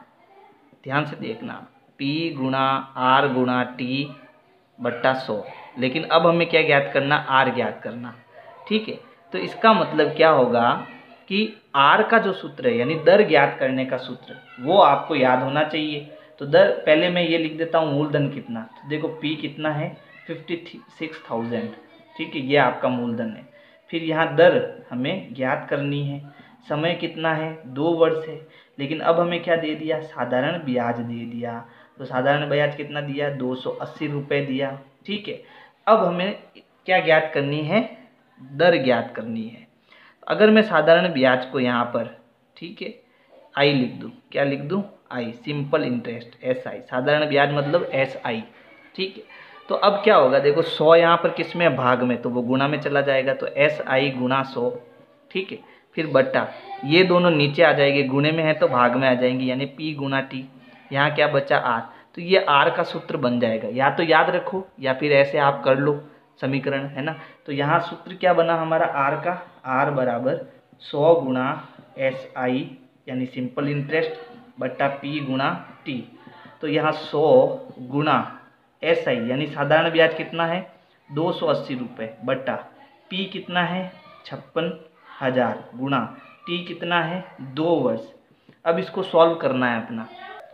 ध्यान से देखना, P गुणा आर गुणा टी बट्टा सौ। लेकिन अब हमें क्या ज्ञात करना, आर ज्ञात करना। ठीक है, तो इसका मतलब क्या होगा कि आर का जो सूत्र है, यानी दर ज्ञात करने का सूत्र, वो आपको याद होना चाहिए। तो दर पहले मैं ये लिख देता हूँ, मूलधन कितना, तो देखो P कितना है, फिफ्टी सिक्स थाउजेंड। ठीक है, ये आपका मूलधन है। फिर यहाँ दर हमें ज्ञात करनी है, समय कितना है, दो वर्ष है, लेकिन अब हमें क्या दे दिया, साधारण ब्याज दे दिया। तो साधारण ब्याज कितना दिया, दो सौ अस्सी रुपये दिया। ठीक है, अब हमें क्या ज्ञात करनी है, दर ज्ञात करनी है। अगर मैं साधारण ब्याज को यहाँ पर, ठीक है, आई लिख दूँ, क्या लिख दूँ, I, simple interest, S I, साधारण ब्याज मतलब एस आई। ठीक है, तो अब क्या होगा, देखो सौ यहाँ पर किस में, भाग में, तो वो गुणा में चला जाएगा, तो एस आई गुणा सौ। ठीक है, फिर बट्टा, ये दोनों नीचे आ जाएंगे, गुणे में है तो भाग में आ जाएंगे, यानी पी गुणा टी, यहाँ क्या बचा, आर, तो ये आर का सूत्र बन जाएगा। या तो याद रखो या फिर ऐसे आप कर लो समीकरण, है ना। तो यहाँ सूत्र क्या बना हमारा, आर का, आर बराबर सौ गुणा एस आई यानी सिंपल इंटरेस्ट बट्टा पी गुणा टी। तो यहाँ सौ गुणा एस आई यानी साधारण ब्याज कितना है, दो सौ अस्सी रुपये, बट्टा पी कितना है, छप्पन हजार, गुणा टी कितना है, दो वर्ष। अब इसको सॉल्व करना है अपना,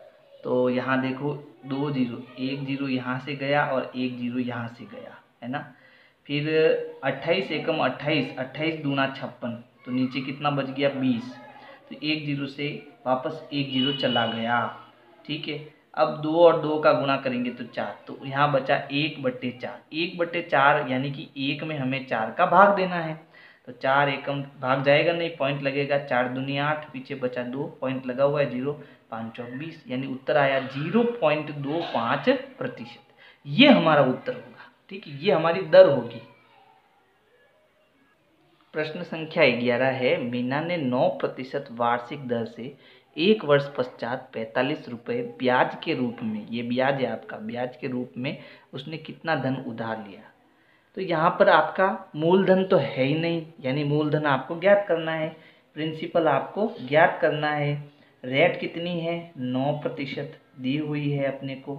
तो यहाँ देखो दो जीरो, एक जीरो यहाँ से गया और एक जीरो यहाँ से गया, है ना। फिर अट्ठाईस एकम अट्ठाईस, अट्ठाईस दूना छप्पन, तो नीचे कितना बच गया, बीस, तो एक जीरो से वापस एक जीरो चला गया। ठीक है, अब दो और दो का गुणा करेंगे तो चार, तो यहाँ बचा एक बट्टे चार, एक बट्टे चार यानी कि एक में हमें चार का भाग देना है, तो चार एकम भाग जाएगा नहीं, पॉइंट लगेगा, चार दुनिया आठ, पीछे बचा दो, पॉइंट लगा हुआ है जीरो, पाँच चौक बीस, यानी उत्तर आया जीरो पॉइंट दो पाँच प्रतिशत। ये हमारा उत्तर होगा। ठीक है, ये हमारी दर होगी। प्रश्न संख्या ग्यारह है, मीना ने नौ प्रतिशत वार्षिक दर से एक वर्ष पश्चात पैंतालीस रुपये ब्याज के रूप में, ये ब्याज है आपका, ब्याज के रूप में उसने कितना धन उधार लिया। तो यहाँ पर आपका मूलधन तो है ही नहीं, यानी मूलधन आपको ज्ञात करना है, प्रिंसिपल आपको ज्ञात करना है, रेट कितनी है, नौ प्रतिशत दी हुई है अपने को,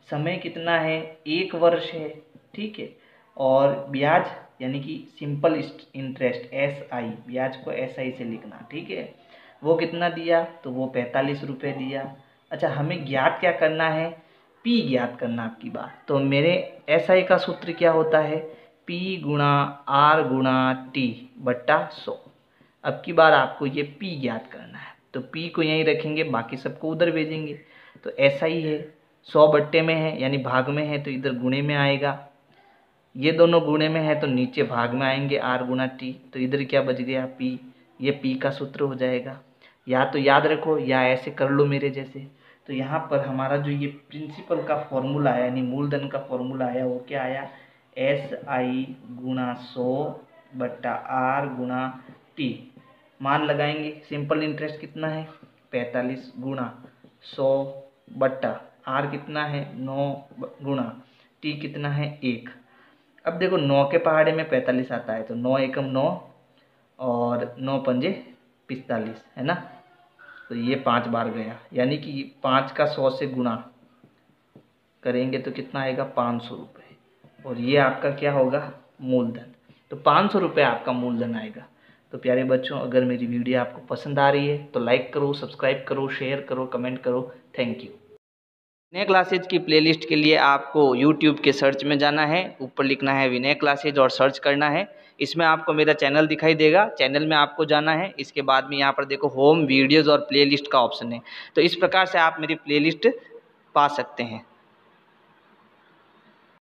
समय कितना है, एक वर्ष है, ठीक है। और ब्याज यानी कि सिंपल इंटरेस्ट एस आई, ब्याज को एस आई से लिखना, ठीक है। वो कितना दिया, तो वो पैंतालीस रुपये दिया। अच्छा, हमें ज्ञात क्या करना है, पी ज्ञात करना आपकी बात। तो मेरे एस आई का सूत्र क्या होता है, पी गुणा आर गुणा टी बट्टा सौ। अब की बार आपको ये पी ज्ञात करना है, तो पी को यहीं रखेंगे, बाकी सबको उधर भेजेंगे। तो ऐसा ही है, सौ बट्टे में है यानी भाग में है तो इधर गुणे में आएगा, ये दोनों गुणे में है तो नीचे भाग में आएंगे आर गुणा टी। तो इधर क्या बच गया, पी। ये पी का सूत्र हो जाएगा, या तो याद रखो या ऐसे कर लो मेरे जैसे। तो यहाँ पर हमारा जो ये प्रिंसिपल का फॉर्मूला आया यानी मूलधन का फॉर्मूला आया वो क्या आया, एस आई गुणा सौ बट्टा आर गुणा टी। मान लगाएंगे, सिंपल इंटरेस्ट कितना है पैंतालीस गुणा सौ बट्टा आर कितना है नौ गुणा टी कितना है एक। अब देखो नौ के पहाड़े में पैंतालीस आता है तो नौ एकम नौ और नौ पंजे पिस्तालीस है ना। तो ये पाँच बार गया यानी कि पाँच का सौ से गुणा करेंगे तो कितना आएगा पाँच सौ रुपये, और ये आपका क्या होगा मूलधन। तो पाँच सौ रुपये आपका मूलधन आएगा। तो प्यारे बच्चों, अगर मेरी वीडियो आपको पसंद आ रही है तो लाइक करो, सब्सक्राइब करो, शेयर करो, कमेंट करो। Thank you. विनय क्लासेज की प्लेलिस्ट के लिए आपको यूट्यूब के सर्च में जाना है, ऊपर लिखना है विनय क्लासेज और सर्च करना है। इसमें आपको मेरा चैनल दिखाई देगा, चैनल में आपको जाना है। इसके बाद में यहाँ पर देखो होम वीडियोज़ और प्लेलिस्ट का ऑप्शन है, तो इस प्रकार से आप मेरी प्लेलिस्ट पा सकते हैं।